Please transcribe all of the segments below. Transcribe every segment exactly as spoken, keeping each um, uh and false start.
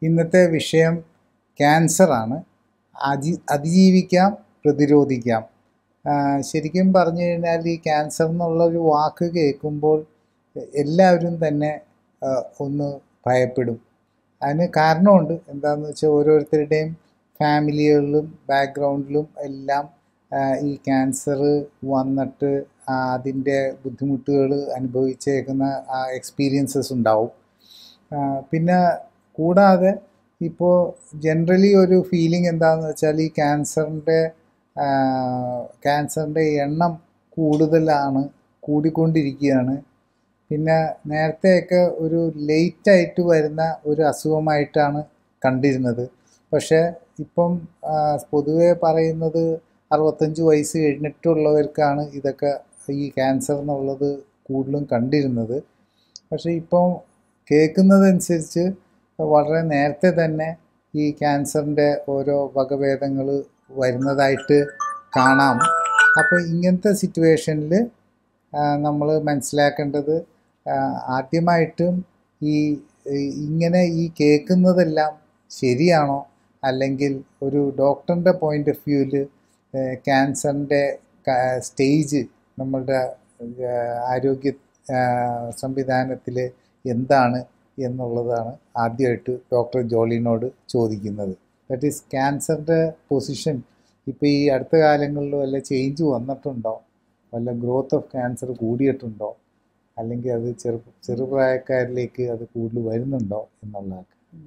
ഇന്നത്തെ വിഷയം ക്യാൻസറാണ്. അതി അതിജീവിക്കാം, പ്രതിരോധിക്കാം. ശരിക്കും പറഞ്ഞു കഴിഞ്ഞാൽ ഈ ക്യാൻസർ എന്നുള്ളൊരു വാക്ക് കേൾക്കുമ്പോൾ എല്ലാവരും തന്നെ ഒന്ന് ഭയപ്പെടും. അതിന് കാരണമുണ്ട്. എന്താണെന്ന് വെച്ചാൽ ഓരോരുത്തരുടെയും ഫാമിലികളിലും ബാക്ക്ഗ്രൗണ്ടിലും എല്ലാം ഈ ക്യാൻസർ വന്നിട്ട് അതിൻ്റെ ബുദ്ധിമുട്ടുകൾ അനുഭവിച്ചേക്കുന്ന എക്സ്പീരിയൻസസ് ഉണ്ടാവും. പിന്നെ കൂടാതെ ഇപ്പോൾ ജനറലി ഒരു ഫീലിംഗ് എന്താണെന്ന് വെച്ചാൽ ഈ ക്യാൻസറിൻ്റെ ക്യാൻസറിൻ്റെ എണ്ണം കൂടുതലാണ്, കൂടിക്കൊണ്ടിരിക്കുകയാണ്. പിന്നെ നേരത്തെയൊക്കെ ഒരു ലേറ്റായിട്ട് വരുന്ന ഒരു അസുഖമായിട്ടാണ് കണ്ടിരുന്നത്. പക്ഷേ ഇപ്പം പൊതുവെ പറയുന്നത് അറുപത്തഞ്ച് വയസ്സ് കഴിഞ്ഞിട്ടുള്ളവർക്കാണ് ഇതൊക്കെ ഈ ക്യാൻസർ എന്നുള്ളത് കൂടുതലും കണ്ടിരുന്നത്. പക്ഷേ ഇപ്പം കേൾക്കുന്നതനുസരിച്ച് വളരെ നേരത്തെ തന്നെ ഈ ക്യാൻസറിൻ്റെ ഓരോ വകഭേദങ്ങൾ വരുന്നതായിട്ട് കാണാം. അപ്പോൾ ഇങ്ങനത്തെ സിറ്റുവേഷനിൽ നമ്മൾ മനസ്സിലാക്കേണ്ടത് ആദ്യമായിട്ടും ഈ ഇങ്ങനെ ഈ കേൾക്കുന്നതെല്ലാം ശരിയാണോ, അല്ലെങ്കിൽ ഒരു ഡോക്ടറിൻ്റെ പോയിൻ്റ് ഓഫ് വ്യൂവിൽ ക്യാൻസറിൻ്റെ സ്റ്റേജ് നമ്മളുടെ ആരോഗ്യ സംവിധാനത്തിൽ എന്താണ് എന്നുള്ളതാണ് ആദ്യമായിട്ട് ഡോക്ടർ ജോളിനോട് ചോദിക്കുന്നത്. ദാറ്റ് ഈസ് ക്യാൻസറിൻ്റെ പൊസിഷൻ ഇപ്പോൾ ഈ അടുത്ത കാലങ്ങളിൽ വല്ല ചേഞ്ച് വന്നിട്ടുണ്ടോ, വല്ല ഗ്രോത്ത് ഓഫ് ക്യാൻസർ കൂടിയിട്ടുണ്ടോ, അല്ലെങ്കിൽ അത് ചെറു ചെറുപ്രായക്കാരിലേക്ക് അത് കൂടുതൽ വരുന്നുണ്ടോ എന്നുള്ളതൊക്കെ.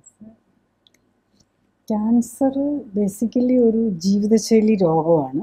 ക്യാൻസർ ബേസിക്കലി ഒരു ജീവിതശൈലി രോഗമാണ്.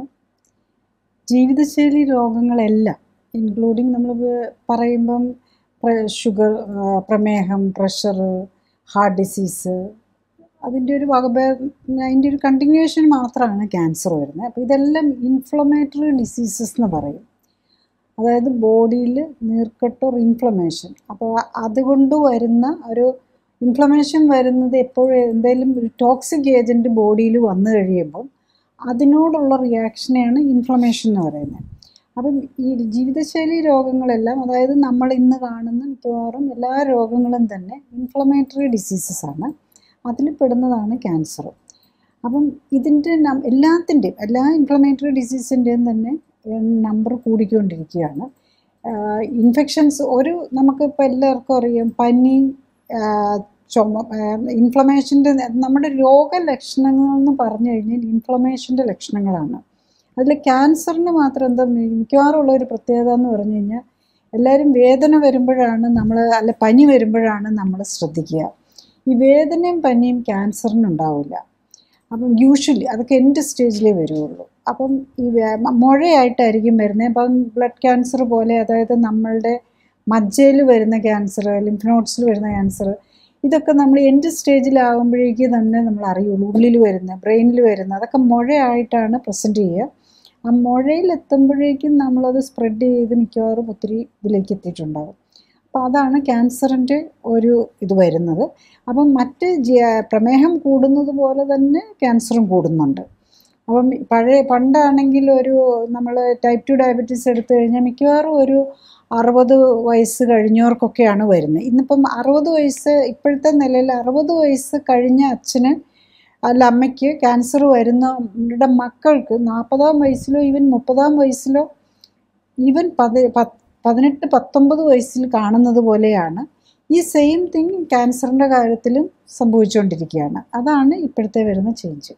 ജീവിതശൈലി രോഗങ്ങളെല്ലാം ഇൻക്ലൂഡിങ് നമ്മൾ പറയുമ്പം ഷുഗർ, പ്രമേഹം, പ്രഷർ, ഹാർട്ട് ഡിസീസ്, അതിൻ്റെ ഒരു വകഭേദം, അതിൻ്റെ ഒരു കണ്ടിന്യൂവേഷൻ മാത്രമാണ് ക്യാൻസർ വരുന്നത്. അപ്പോൾ ഇതെല്ലാം ഇൻഫ്ലമേറ്ററി ഡിസീസസ് എന്ന് പറയും. അതായത് ബോഡിയിൽ നീർക്കെട്ട് ഓർ ഇൻഫ്ലമേഷൻ. അപ്പോൾ അതുകൊണ്ട് വരുന്ന ഒരു ഇൻഫ്ലമേഷൻ വരുന്നത് എപ്പോഴും എന്തെങ്കിലും ഒരു ടോക്സിക് ഏജൻറ്റ് ബോഡിയിൽ വന്നു കഴിയുമ്പം അതിനോടുള്ള റിയാക്ഷനെയാണ് ഇൻഫ്ലമേഷൻ എന്ന് പറയുന്നത്. അപ്പം ഈ ജീവിതശൈലി രോഗങ്ങളെല്ലാം, അതായത് നമ്മൾ ഇന്ന് കാണുന്ന മിക്കവാറും എല്ലാ രോഗങ്ങളും തന്നെ ഇൻഫ്ലമേറ്ററി ഡിസീസസ് ആണ്. അതിൽ പെടുന്നതാണ് ക്യാൻസർ. അപ്പം ഇതിൻ്റെ എല്ലാത്തിൻ്റെയും എല്ലാ ഇൻഫ്ലമേറ്ററി ഡിസീസിൻ്റെയും തന്നെ നമ്പർ കൂടിക്കൊണ്ടിരിക്കുകയാണ്. ഇൻഫെക്ഷൻസ് ഒരു നമുക്കിപ്പോൾ എല്ലാവർക്കും അറിയാം, പനി, ചുമ, ഇൻഫ്ലമേഷൻ്റെ നമ്മുടെ രോഗലക്ഷണങ്ങൾ എന്ന് പറഞ്ഞു കഴിഞ്ഞാൽ ഇൻഫ്ലമേഷൻ്റെ ലക്ഷണങ്ങളാണ്. അതിൽ ക്യാൻസറിന് മാത്രം എന്താ മിക്കവാറും ഉള്ള ഒരു പ്രത്യേകത എന്ന് പറഞ്ഞു കഴിഞ്ഞാൽ എല്ലാവരും വേദന വരുമ്പോഴാണ് നമ്മൾ, അല്ല പനി വരുമ്പോഴാണ് നമ്മൾ ശ്രദ്ധിക്കുക. ഈ വേദനയും പനിയും ക്യാൻസറിനുണ്ടാവില്ല. അപ്പം യൂഷ്വലി അതൊക്കെ എൻഡ് സ്റ്റേജിലേ വരുള്ളൂ. അപ്പം ഈ മുഴയായിട്ടായിരിക്കും വരുന്നത്. അപ്പം ബ്ലഡ് ക്യാൻസർ പോലെ, അതായത് നമ്മളുടെ മജ്ജയിൽ വരുന്ന ക്യാൻസർ, ലിംഫ് നോഡ്സിൽ വരുന്ന ക്യാൻസർ, ഇതൊക്കെ നമ്മൾ എൻഡ് സ്റ്റേജിലാകുമ്പോഴേക്ക് തന്നെ നമ്മൾ അറിയുള്ളൂ. ഉള്ളിൽ വരുന്ന, ബ്രെയിനിൽ വരുന്ന, അതൊക്കെ മുഴയായിട്ടാണ് പ്രസൻറ്റ് ചെയ്യുക. ആ മുഴയിലെത്തുമ്പോഴേക്കും നമ്മളത് സ്പ്രെഡ് ചെയ്ത് മിക്കവാറും ഒത്തിരി ഇതിലേക്ക് എത്തിയിട്ടുണ്ടാകും. അപ്പോൾ അതാണ് ക്യാൻസറിൻ്റെ ഒരു ഇത് വരുന്നത്. അപ്പം മറ്റ് പ്രമേഹം കൂടുന്നത് പോലെ തന്നെ ക്യാൻസറും കൂടുന്നുണ്ട്. അപ്പം പഴയ പണ്ടാണെങ്കിൽ ഒരു നമ്മൾ ടൈപ്പ് ടു ഡയബറ്റീസ് എടുത്തു കഴിഞ്ഞാൽ മിക്കവാറും ഒരു അറുപത് വയസ്സ് കഴിഞ്ഞവർക്കൊക്കെയാണ് വരുന്നത്. ഇന്നിപ്പം അറുപത് വയസ്സ് ഇപ്പോഴത്തെ നിലയിൽ അറുപത് വയസ്സ് കഴിഞ്ഞ അച്ഛന് അല്ല അമ്മയ്ക്ക് ക്യാൻസർ വരുന്നവരുടെ മക്കൾക്ക് നാൽപ്പതാം വയസ്സിലോ ഈവൻ മുപ്പതാം വയസ്സിലോ ഈവൻ പതി പതിനെട്ട് പത്തൊമ്പത് വയസ്സിൽ കാണുന്നത് പോലെയാണ് ഈ സെയിം തിങ് ക്യാൻസറിൻ്റെ കാര്യത്തിലും സംഭവിച്ചുകൊണ്ടിരിക്കുകയാണ്. അതാണ് ഇപ്പോഴത്തെ വരുന്ന ചേഞ്ച്.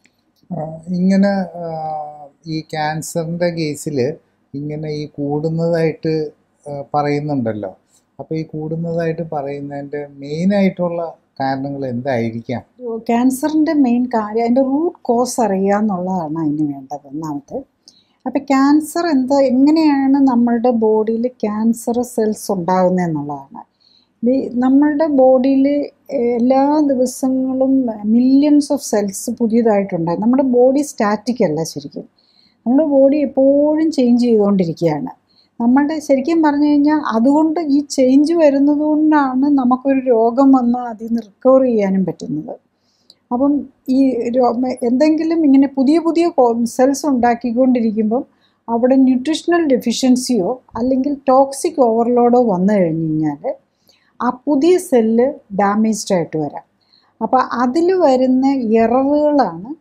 ഇങ്ങനെ ഈ ക്യാൻസറിൻ്റെ കേസിൽ ഇങ്ങനെ ഈ കൂടുന്നതായിട്ട് പറയുന്നുണ്ടല്ലോ. അപ്പോൾ ഈ കൂടുന്നതായിട്ട് പറയുന്നതിൻ്റെ മെയിനായിട്ടുള്ള കാരണങ്ങൾ എന്തായിരിക്കാം? ക്യാൻസറിൻ്റെ മെയിൻ കാര്യം അതിൻ്റെ റൂട്ട് കോസ് അറിയുക എന്നുള്ളതാണ് അതിന് വേണ്ടത് ഒന്നാമത്തെ. അപ്പോൾ ക്യാൻസർ എന്താ, എങ്ങനെയാണ് നമ്മളുടെ ബോഡിയിൽ ക്യാൻസർ സെൽസ് ഉണ്ടാകുന്നത് എന്നുള്ളതാണ്. നമ്മളുടെ ബോഡിയിൽ എല്ലാ ദിവസങ്ങളും മില്യൺസ് ഓഫ് സെൽസ് പുതിയതായിട്ടുണ്ടാകും. നമ്മുടെ ബോഡി സ്റ്റാറ്റിക് അല്ല ശരിക്കും. നമ്മുടെ ബോഡി എപ്പോഴും ചേഞ്ച് ചെയ്തുകൊണ്ടിരിക്കുകയാണ്. നമ്മളുടെ ശരിക്കും പറഞ്ഞു കഴിഞ്ഞാൽ അതുകൊണ്ട് ഈ ചേഞ്ച് വരുന്നത് കൊണ്ടാണ് നമുക്കൊരു രോഗം വന്നാൽ അതിൽ നിന്ന് റിക്കവർ ചെയ്യാനും പറ്റുന്നത്. അപ്പം ഈ എന്തെങ്കിലും ഇങ്ങനെ പുതിയ പുതിയ സെൽസ് ഉണ്ടാക്കിക്കൊണ്ടിരിക്കുമ്പം അവിടെ ന്യൂട്രീഷണൽ ഡെഫിഷ്യൻസിയോ അല്ലെങ്കിൽ ടോക്സിക് ഓവർലോഡോ വന്നു കഴിഞ്ഞ് കഴിഞ്ഞാൽ ആ പുതിയ സെല്ല് ഡാമേജ്ഡ് ആയിട്ട് വരാം. അപ്പോൾ അതിൽ വരുന്ന എററുകളാണ്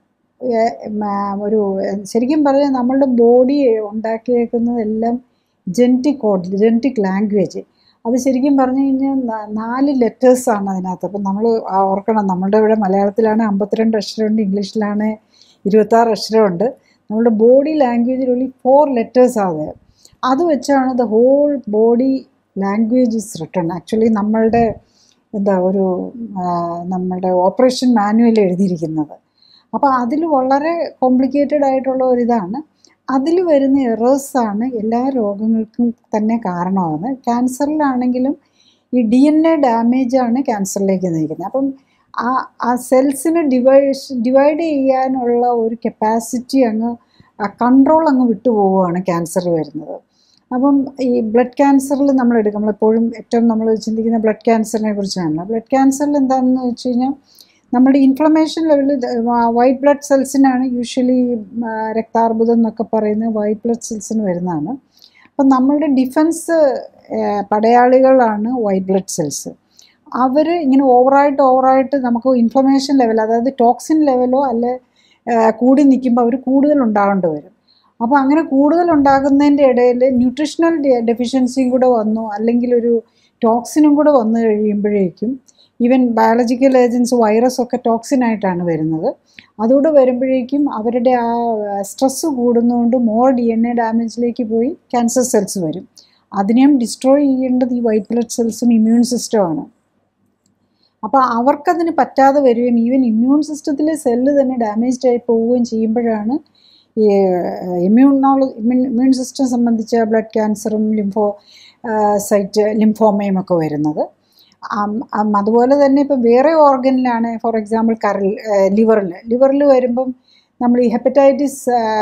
ഒരു ശരിക്കും പറഞ്ഞാൽ നമ്മളുടെ ബോഡി ഉണ്ടാക്കിയേക്കുന്നതെല്ലാം ജനറ്റിക് കോഡ്, ജനറ്റിക് ലാംഗ്വേജ്. അത് ശരിക്കും പറഞ്ഞു കഴിഞ്ഞാൽ നാല് ലെറ്റേഴ്സാണ് അതിനകത്ത്. അപ്പം നമ്മൾ ഓർക്കണം, നമ്മളുടെ ഇവിടെ മലയാളത്തിലാണ് അമ്പത്തിരണ്ട് അക്ഷരമുണ്ട്, ഇംഗ്ലീഷിലാണ് ഇരുപത്താറ് അക്ഷരമുണ്ട്. നമ്മളുടെ ബോഡി ലാംഗ്വേജിൽ ഉള്ളി ഫോർ ലെറ്റേഴ്സാണ്. അത് വെച്ചാണ് the whole body language is written. Actually നമ്മളുടെ എന്താ ഒരു നമ്മളുടെ ഓപ്പറേഷൻ മാനുവൽ എഴുതിയിരിക്കുന്നത്. അപ്പോൾ അതിൽ വളരെ കോംപ്ലിക്കേറ്റഡ് ആയിട്ടുള്ള ഒരിതാണ്. അതിൽ വരുന്ന എറേഴ്സാണ് എല്ലാ രോഗങ്ങൾക്കും തന്നെ കാരണമാകുന്നത്. ക്യാൻസറിലാണെങ്കിലും ഈ ഡി എൻ എ ഡാമേജാണ് ക്യാൻസറിലേക്ക് നയിക്കുന്നത്. അപ്പം ആ ആ സെൽസിനെ ഡിവൈഡ് ഡിവൈഡ് ചെയ്യാനുള്ള ഒരു കപ്പാസിറ്റി അങ്ങ് കൺട്രോൾ അങ്ങ് വിട്ടുപോവുകയാണ് ക്യാൻസർ വരുന്നത്. അപ്പം ഈ ബ്ലഡ് ക്യാൻസറിൽ നമ്മൾ എടുക്കും, നമ്മളെപ്പോഴും ഏറ്റവും നമ്മൾ ചിന്തിക്കുന്ന ബ്ലഡ് ക്യാൻസറിനെ കുറിച്ചാണ്. ബ്ലഡ് ക്യാൻസറിൽ എന്താണെന്ന് വെച്ച് കഴിഞ്ഞാൽ നമ്മുടെ ഇൻഫ്ലമേഷൻ ലെവലിൽ വൈറ്റ് ബ്ലഡ് സെൽസിനാണ് യൂഷ്വലി രക്താർബുദം എന്നൊക്കെ പറയുന്നത് വൈറ്റ് ബ്ലഡ് സെൽസിന് വരുന്നതാണ്. അപ്പം നമ്മളുടെ ഡിഫൻസ് പടയാളികളാണ് വൈറ്റ് ബ്ലഡ് സെൽസ്. അവർ ഇങ്ങനെ ഓവറായിട്ട് ഓവറായിട്ട് നമുക്ക് ഇൻഫ്ലമേഷൻ ലെവൽ, അതായത് ടോക്സിൻ ലെവലോ അല്ലെ കൂടി നിൽക്കുമ്പോൾ അവർ കൂടുതൽ ഉണ്ടാകേണ്ടി വരും. അപ്പോൾ അങ്ങനെ കൂടുതൽ ഉണ്ടാകുന്നതിൻ്റെ ഇടയിൽ ന്യൂട്രീഷണൽ ഡെഫിഷ്യൻസിയും കൂടെ വന്നു, അല്ലെങ്കിൽ ഒരു ടോക്സിനും കൂടെ വന്നു കഴിയുമ്പോഴേക്കും ഈവൻ ബയോളജിക്കൽ ഏജൻസ് വൈറസൊക്കെ ടോക്സിനായിട്ടാണ് വരുന്നത്. അതുകൂടെ വരുമ്പോഴേക്കും അവരുടെ ആ സ്ട്രെസ്സ് കൂടുന്നതുകൊണ്ട് മോർ ഡി എൻ എ ഡാമേജിലേക്ക് പോയി ക്യാൻസർ സെൽസ് വരും. അതിനെയും ഡിസ്ട്രോയ് ചെയ്യേണ്ടത് ഈ വൈറ്റ് ബ്ലഡ് സെൽസും ഇമ്മ്യൂൺ സിസ്റ്റമാണ്. അപ്പോൾ അവർക്കതിന് പറ്റാതെ വരികയും ഈവൻ ഇമ്മ്യൂൺ സിസ്റ്റത്തിലെ സെല്ല് തന്നെ ഡാമേജ്ഡ് ആയി പോവുകയും ചെയ്യുമ്പോഴാണ് ഈ ഇമ്മ്യൂണോള ഇമ്മ്യൂൺ സിസ്റ്റം സംബന്ധിച്ച ബ്ലഡ് ക്യാൻസറും ലിംഫോ സൈറ്റ് ലിംഫോമയും ഒക്കെ വരുന്നത്. അതുപോലെ തന്നെ ഇപ്പോൾ വേറെ ഓർഗനിലാണ്, ഫോർ എക്സാമ്പിൾ കരൾ ലിവറിൽ ലിവറിൽ വരുമ്പം നമ്മൾ ഈ ഹെപ്പറ്റൈറ്റിസ്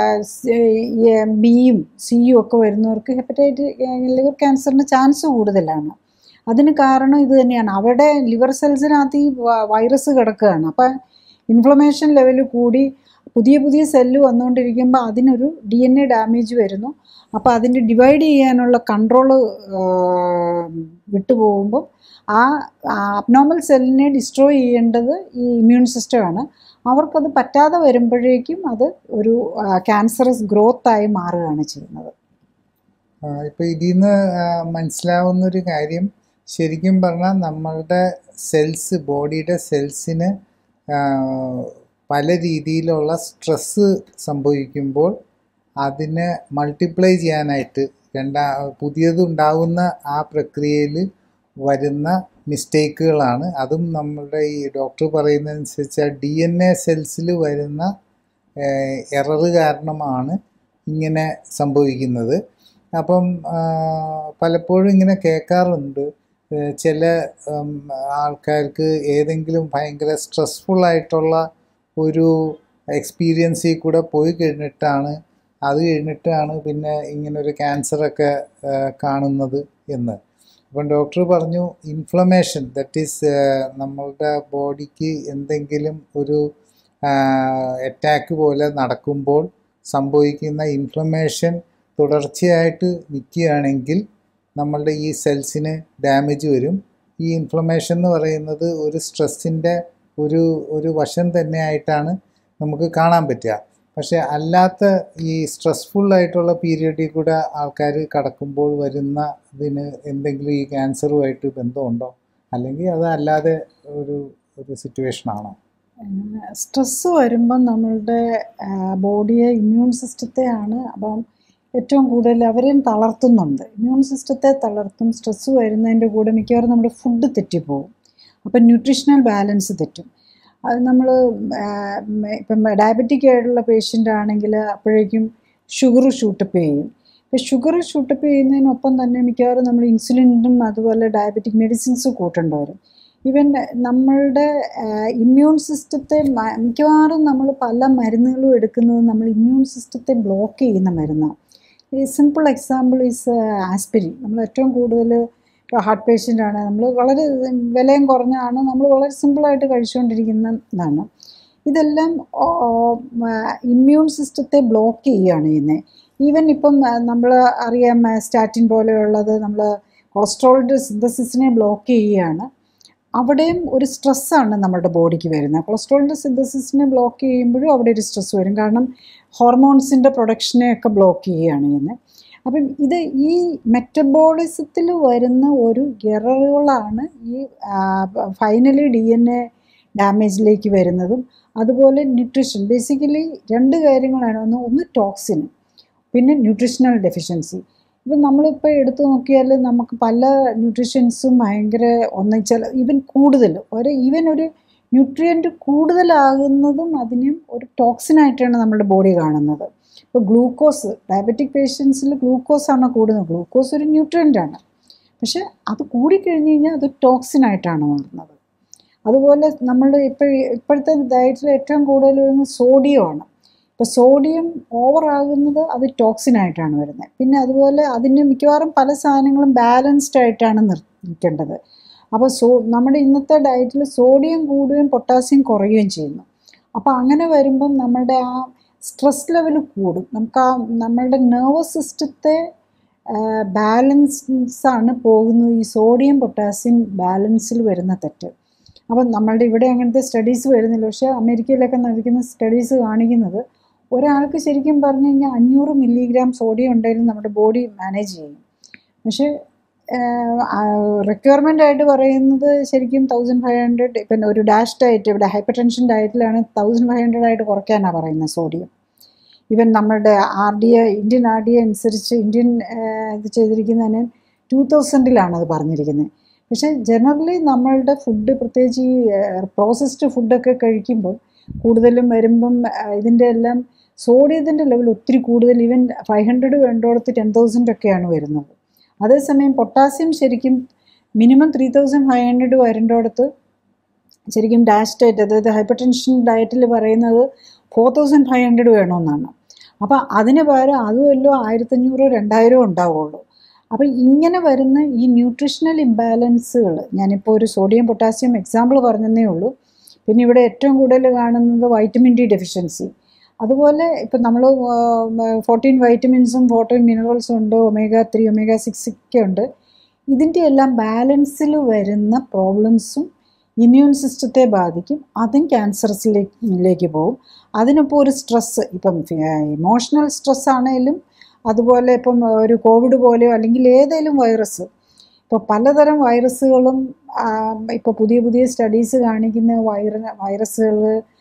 ബിയും സിയും ഒക്കെ വരുന്നവർക്ക് ഹെപ്പറ്റൈറ്റിസ് ലിവർ ക്യാൻസറിന് ചാൻസ് കൂടുതലാണ്. അതിന് കാരണം ഇത് തന്നെയാണ്, അവിടെ ലിവർ സെൽസിനകത്ത് ഈ വൈറസ് കിടക്കുകയാണ്. അപ്പം ഇൻഫ്ലമേഷൻ ലെവൽ കൂടി പുതിയ പുതിയ സെല്ല് വന്നുകൊണ്ടിരിക്കുമ്പോൾ അതിനൊരു ഡി എൻ എ ഡാമേജ് വരുന്നു. അപ്പോൾ അതിൻ്റെ ഡിവൈഡ് ചെയ്യാനുള്ള കൺട്രോള് വിട്ടുപോകുമ്പോൾ ആ അബ്നോർമൽ സെല്ലിനെ ഡിസ്ട്രോയ് ചെയ്യേണ്ടത് ഈ ഇമ്മ്യൂൺ സിസ്റ്റമാണ്. അവർക്കത് പറ്റാതെ വരുമ്പോഴേക്കും അത് ഒരു ക്യാൻസറസ് ഗ്രോത്തായി മാറുകയാണ് ചെയ്യുന്നത്. ഇപ്പോൾ ഇതിൽ നിന്ന് മനസ്സിലാവുന്നൊരു കാര്യം, ശരിക്കും പറഞ്ഞാൽ നമ്മളുടെ സെൽസ്, ബോഡിയുടെ സെൽസിന് പല രീതിയിലുള്ള സ്ട്രെസ്സ് സംഭവിക്കുമ്പോൾ അതിനെ മൾട്ടിപ്ലൈ ചെയ്യാനായിട്ട് രണ്ടാ പുതിയതുണ്ടാകുന്ന ആ പ്രക്രിയയിൽ വരുന്ന മിസ്റ്റേക്കുകളാണ്. അതും നമ്മളുടെ ഈ ഡോക്ടർ പറയുന്നതനുസരിച്ച് ഡി എൻ എ സെൽസിൽ വരുന്ന എറർ കാരണമാണ് ഇങ്ങനെ സംഭവിക്കുന്നത്. അപ്പം പലപ്പോഴും ഇങ്ങനെ കേൾക്കാറുണ്ട്, ചില ആൾക്കാർക്ക് ഏതെങ്കിലും ഭയങ്കര സ്ട്രെസ്ഫുള്ളായിട്ടുള്ള ഒരു എക്സ്പീരിയൻസിൽ കൂടെ പോയി കഴിഞ്ഞിട്ടാണ് അത് കഴിഞ്ഞിട്ടാണ് പിന്നെ ഇങ്ങനൊരു ക്യാൻസറൊക്കെ കാണുന്നത് എന്ന്. അപ്പം ഡോക്ടർ പറഞ്ഞു, ഇൻഫ്ലമേഷൻ, ദറ്റ് ഈസ് നമ്മളുടെ ബോഡിക്ക് എന്തെങ്കിലും ഒരു അറ്റാക്ക് പോലെ നടക്കുമ്പോൾ സംഭവിക്കുന്ന ഇൻഫ്ലമേഷൻ തുടർച്ചയായിട്ട് നിൽക്കുകയാണെങ്കിൽ നമ്മളുടെ ഈ സെൽസിന് ഡാമേജ് വരും. ഈ ഇൻഫ്ലമേഷൻ എന്ന് പറയുന്നത് ഒരു സ്ട്രെസ്സിൻ്റെ ഒരു ഒരു വശം തന്നെയായിട്ടാണ് നമുക്ക് കാണാൻ പറ്റുക. പക്ഷേ അല്ലാത്ത ഈ സ്ട്രെസ്ഫുള്ളായിട്ടുള്ള പീരിയഡിൽ കൂടെ ആൾക്കാർ കടക്കുമ്പോൾ വരുന്ന ഇതിന് എന്തെങ്കിലും ഈ ക്യാൻസറുമായിട്ട് ബന്ധമുണ്ടോ, അല്ലെങ്കിൽ അത് അല്ലാതെ ഒരു ഒരു സിറ്റുവേഷനാണോ? സ്ട്രെസ്സ് വരുമ്പം നമ്മളുടെ ബോഡിയെ, ഇമ്മ്യൂൺ സിസ്റ്റത്തെയാണ് അപ്പം ഏറ്റവും കൂടുതൽ അവരെയും തളർത്തുന്നുണ്ട്. ഇമ്മ്യൂൺ സിസ്റ്റത്തെ തളർത്തും. സ്ട്രെസ്സ് വരുന്നതിൻ്റെ കൂടെ മിക്കവാറും നമ്മുടെ ഫുഡ് തെറ്റിപ്പോവും. അപ്പം ന്യൂട്രീഷണൽ ബാലൻസ് തെറ്റും. അത് നമ്മൾ ഇപ്പം ഡയബറ്റിക് ആയിട്ടുള്ള പേഷ്യൻ്റ് ആണെങ്കിൽ അപ്പോഴേക്കും ഷുഗർ ഷൂട്ടപ്പ് ചെയ്യും. ഇപ്പം ഷുഗർ ഷൂട്ടപ്പ് ചെയ്യുന്നതിനൊപ്പം തന്നെ മിക്കവാറും നമ്മൾ ഇൻസുലിനും അതുപോലെ ഡയബറ്റിക് മെഡിസിൻസ് കൂട്ടേണ്ടി വരും. ഈവൻ നമ്മളുടെ ഇമ്മ്യൂൺ സിസ്റ്റത്തെ മിക്കവാറും നമ്മൾ പല മരുന്നുകളും എടുക്കുന്നത് നമ്മൾ ഇമ്മ്യൂൺ സിസ്റ്റത്തെ ബ്ലോക്ക് ചെയ്യുന്ന മരുന്നാണ്. ഈ സിമ്പിൾ എക്സാമ്പിൾ ഈസ് ആസ്പിരിൻ. നമ്മൾ ഏറ്റവും കൂടുതൽ ഹാർട്ട് പേഷ്യൻ്റാണ്, നമ്മൾ വളരെ വിലയും കുറഞ്ഞാണ്, നമ്മൾ വളരെ സിമ്പിളായിട്ട് കഴിച്ചുകൊണ്ടിരിക്കുന്നതാണ്. ഇതെല്ലാം ഇമ്മ്യൂൺ സിസ്റ്റത്തെ ബ്ലോക്ക് ചെയ്യുകയാണ് ചെയ്യുന്നത്. ഈവൻ ഇപ്പം നമ്മൾ അറിയാം സ്റ്റാറ്റിൻ പോലെയുള്ളത് നമ്മൾ കൊളസ്ട്രോളിൻ്റെ സിന്തസിസിനെ ബ്ലോക്ക് ചെയ്യുകയാണ്. അവിടെയും ഒരു സ്ട്രെസ്സാണ് നമ്മുടെ ബോഡിക്ക് വരുന്നത്. കൊളസ്ട്രോളിൻ്റെ സിന്തസിസിനെ ബ്ലോക്ക് ചെയ്യുമ്പോഴും അവിടെ ഒരു സ്ട്രെസ് വരും. കാരണം ഹോർമോൺസിൻ്റെ പ്രൊഡക്ഷനെയൊക്കെ ബ്ലോക്ക് ചെയ്യുകയാണ് ചെയ്യുന്നത്. അപ്പം ഇത് ഈ മെറ്റബോളിസത്തിൽ വരുന്ന ഒരു എററുകളാണ് ഈ ഫൈനലി ഡി എൻ എ ഡാമേജിലേക്ക് വരുന്നതും. അതുപോലെ ന്യൂട്രീഷൻ, ബേസിക്കലി രണ്ട് കാര്യങ്ങളാണ്. ഒന്ന് ഒന്ന് ടോക്സിൻ, പിന്നെ ന്യൂട്രീഷണൽ ഡെഫിഷ്യൻസി. ഇപ്പം നമ്മളിപ്പോൾ എടുത്തു നോക്കിയാൽ നമുക്ക് പല ന്യൂട്രീഷ്യൻസും ഭയങ്കര ഒന്നിച്ചാൽ ഈവൻ കൂടുതൽ ഒരു ഈവൻ ഒരു ന്യൂട്രിയൻറ്റ് കൂടുതലാകുന്നതും അതിനും ഒരു ടോക്സിനായിട്ടാണ് നമ്മുടെ ബോഡി കാണുന്നത്. ഇപ്പോൾ ഗ്ലൂക്കോസ്, ഡയബറ്റിക് പേഷ്യൻസിൽ ഗ്ലൂക്കോസാണ് കൂടുന്നത്. ഗ്ലൂക്കോസ് ഒരു ന്യൂട്രിയൻ്റാണ്, പക്ഷെ അത് കൂടിക്കഴിഞ്ഞ് കഴിഞ്ഞാൽ അത് ടോക്സിനായിട്ടാണ് മാറുന്നത്. അതുപോലെ നമ്മൾ ഇപ്പോൾ ഇപ്പോഴത്തെ ഡയറ്റിൽ ഏറ്റവും കൂടുതൽ വരുന്നത് സോഡിയമാണ്. ഇപ്പോൾ സോഡിയം ഓവറാകുന്നത് അത് ടോക്സിനായിട്ടാണ് വരുന്നത്. പിന്നെ അതുപോലെ അതിന് മിക്കവാറും പല സാധനങ്ങളും ബാലൻസ്ഡ് ആയിട്ടാണ് നിർത്തേണ്ടത്. അപ്പോൾ സോ നമ്മുടെ ഇന്നത്തെ ഡയറ്റിൽ സോഡിയം കൂടുകയും പൊട്ടാസ്യം കുറയുകയും ചെയ്യുന്നു. അപ്പോൾ അങ്ങനെ വരുമ്പം നമ്മുടെ ആ സ്ട്രെസ് ലെവൽ കൂടും. നമുക്ക് ആ നമ്മളുടെ നെർവസ് സിസ്റ്റത്തെ ബാലൻസാണ് പോകുന്നത് ഈ സോഡിയം പൊട്ടാസ്യം ബാലൻസിൽ വരുന്ന തെറ്റ്. അപ്പം നമ്മളുടെ ഇവിടെ അങ്ങനത്തെ സ്റ്റഡീസ് വരുന്നില്ല, പക്ഷേ അമേരിക്കയിലൊക്കെ നടക്കുന്ന സ്റ്റഡീസ് കാണിക്കുന്നത് ഒരാൾക്ക് ശരിക്കും പറഞ്ഞു കഴിഞ്ഞാൽ അഞ്ഞൂറ് മില്ലിഗ്രാം സോഡിയം ഉണ്ടെങ്കിലും നമ്മുടെ ബോഡി മാനേജ് ചെയ്യും. പക്ഷേ റിക്വയർമെൻ്റ് ആയിട്ട് പറയുന്നത് ശരിക്കും തൗസൻഡ് ഫൈവ് ഹൺഡ്രഡ് പിന്നെ ഒരു ഡാഷ് ഡയറ്റ്, ഇവിടെ ഹൈപ്പർ ടെൻഷൻ ഡയറ്റിലാണ് തൗസൻഡ് ഫൈവ് ഹൺഡ്രഡ് ആയിട്ട് കുറയ്ക്കാനാണ് പറയുന്നത് സോഡിയം. ഈവൻ നമ്മുടെ R D A Indian R D A അനുസരിച്ച് ഇന്ത്യൻ ഇത് ചെയ്തിരിക്കുന്നതിന് ടു തൗസൻഡിലാണ് അത് പറഞ്ഞിരിക്കുന്നത്. പക്ഷേ ജനറലി നമ്മളുടെ ഫുഡ്, പ്രത്യേകിച്ച് ഈ പ്രോസസ്ഡ് ഫുഡൊക്കെ കഴിക്കുമ്പോൾ കൂടുതലും വരുമ്പം ഇതിൻ്റെ എല്ലാം സോഡിയത്തിൻ്റെ ലെവൽ ഒത്തിരി കൂടുതൽ, ഈവൻ ഫൈവ് ഹൺഡ്രഡ് വേണ്ടോടത്ത് ടെൻ തൗസൻഡ് ഒക്കെയാണ് വരുന്നത്. അതേസമയം പൊട്ടാസ്യം ശരിക്കും minimum three thousand five hundred വരേണ്ടോടത്ത് ശരിക്കും ഡാഷ് ഡയറ്റ്, അതായത് ഹൈപ്പർ ടെൻഷൻ ഡയറ്റിൽ പറയുന്നത് ഫോർ തൗസൻഡ് ഫൈവ് ഹൺഡ്രഡ് വേണമെന്നാണ്. അപ്പോൾ അതിന് പകരം അതുമല്ലോ ആയിരത്തഞ്ഞൂറോ രണ്ടായിരമോ ഉണ്ടാവുള്ളൂ. അപ്പോൾ ഇങ്ങനെ വരുന്ന ഈ ന്യൂട്രീഷണൽ ഇംബാലൻസുകൾ, ഞാനിപ്പോൾ ഒരു സോഡിയം പൊട്ടാസ്യം എക്സാമ്പിൾ പറഞ്ഞതേ ഉള്ളൂ. പിന്നെ ഇവിടെ ഏറ്റവും കൂടുതൽ കാണുന്നത് വൈറ്റമിൻ ഡി ഡെഫിഷ്യൻസി. അതുപോലെ ഇപ്പം നമ്മൾ ഫോർട്ടീൻ വൈറ്റമിൻസും ഫോർട്ടീൻ മിനറൽസും ഉണ്ട്, ഒമേഗ ത്രീ ഒമേഗ സിക്സ് ഒക്കെ ഉണ്ട്. ഇതിൻ്റെ എല്ലാം ബാലൻസിൽ വരുന്ന പ്രോബ്ലംസും ഇമ്മ്യൂൺ സിസ്റ്റത്തെ ബാധിക്കും, അതും ക്യാൻസറസിലേക്ക് പോകും. അതിനൊപ്പം ഒരു സ്ട്രെസ്സ്, ഇപ്പം ഇമോഷണൽ സ്ട്രെസ് ആണെങ്കിലും അതുപോലെ ഇപ്പം ഒരു കോവിഡ് പോലെയോ അല്ലെങ്കിൽ ഏതെങ്കിലും വൈറസ്, ഇപ്പോൾ പലതരം വൈറസുകളും ഇപ്പോൾ പുതിയ പുതിയ സ്റ്റഡീസ് കാണിക്കുന്ന വൈറ വൈറസുകൾ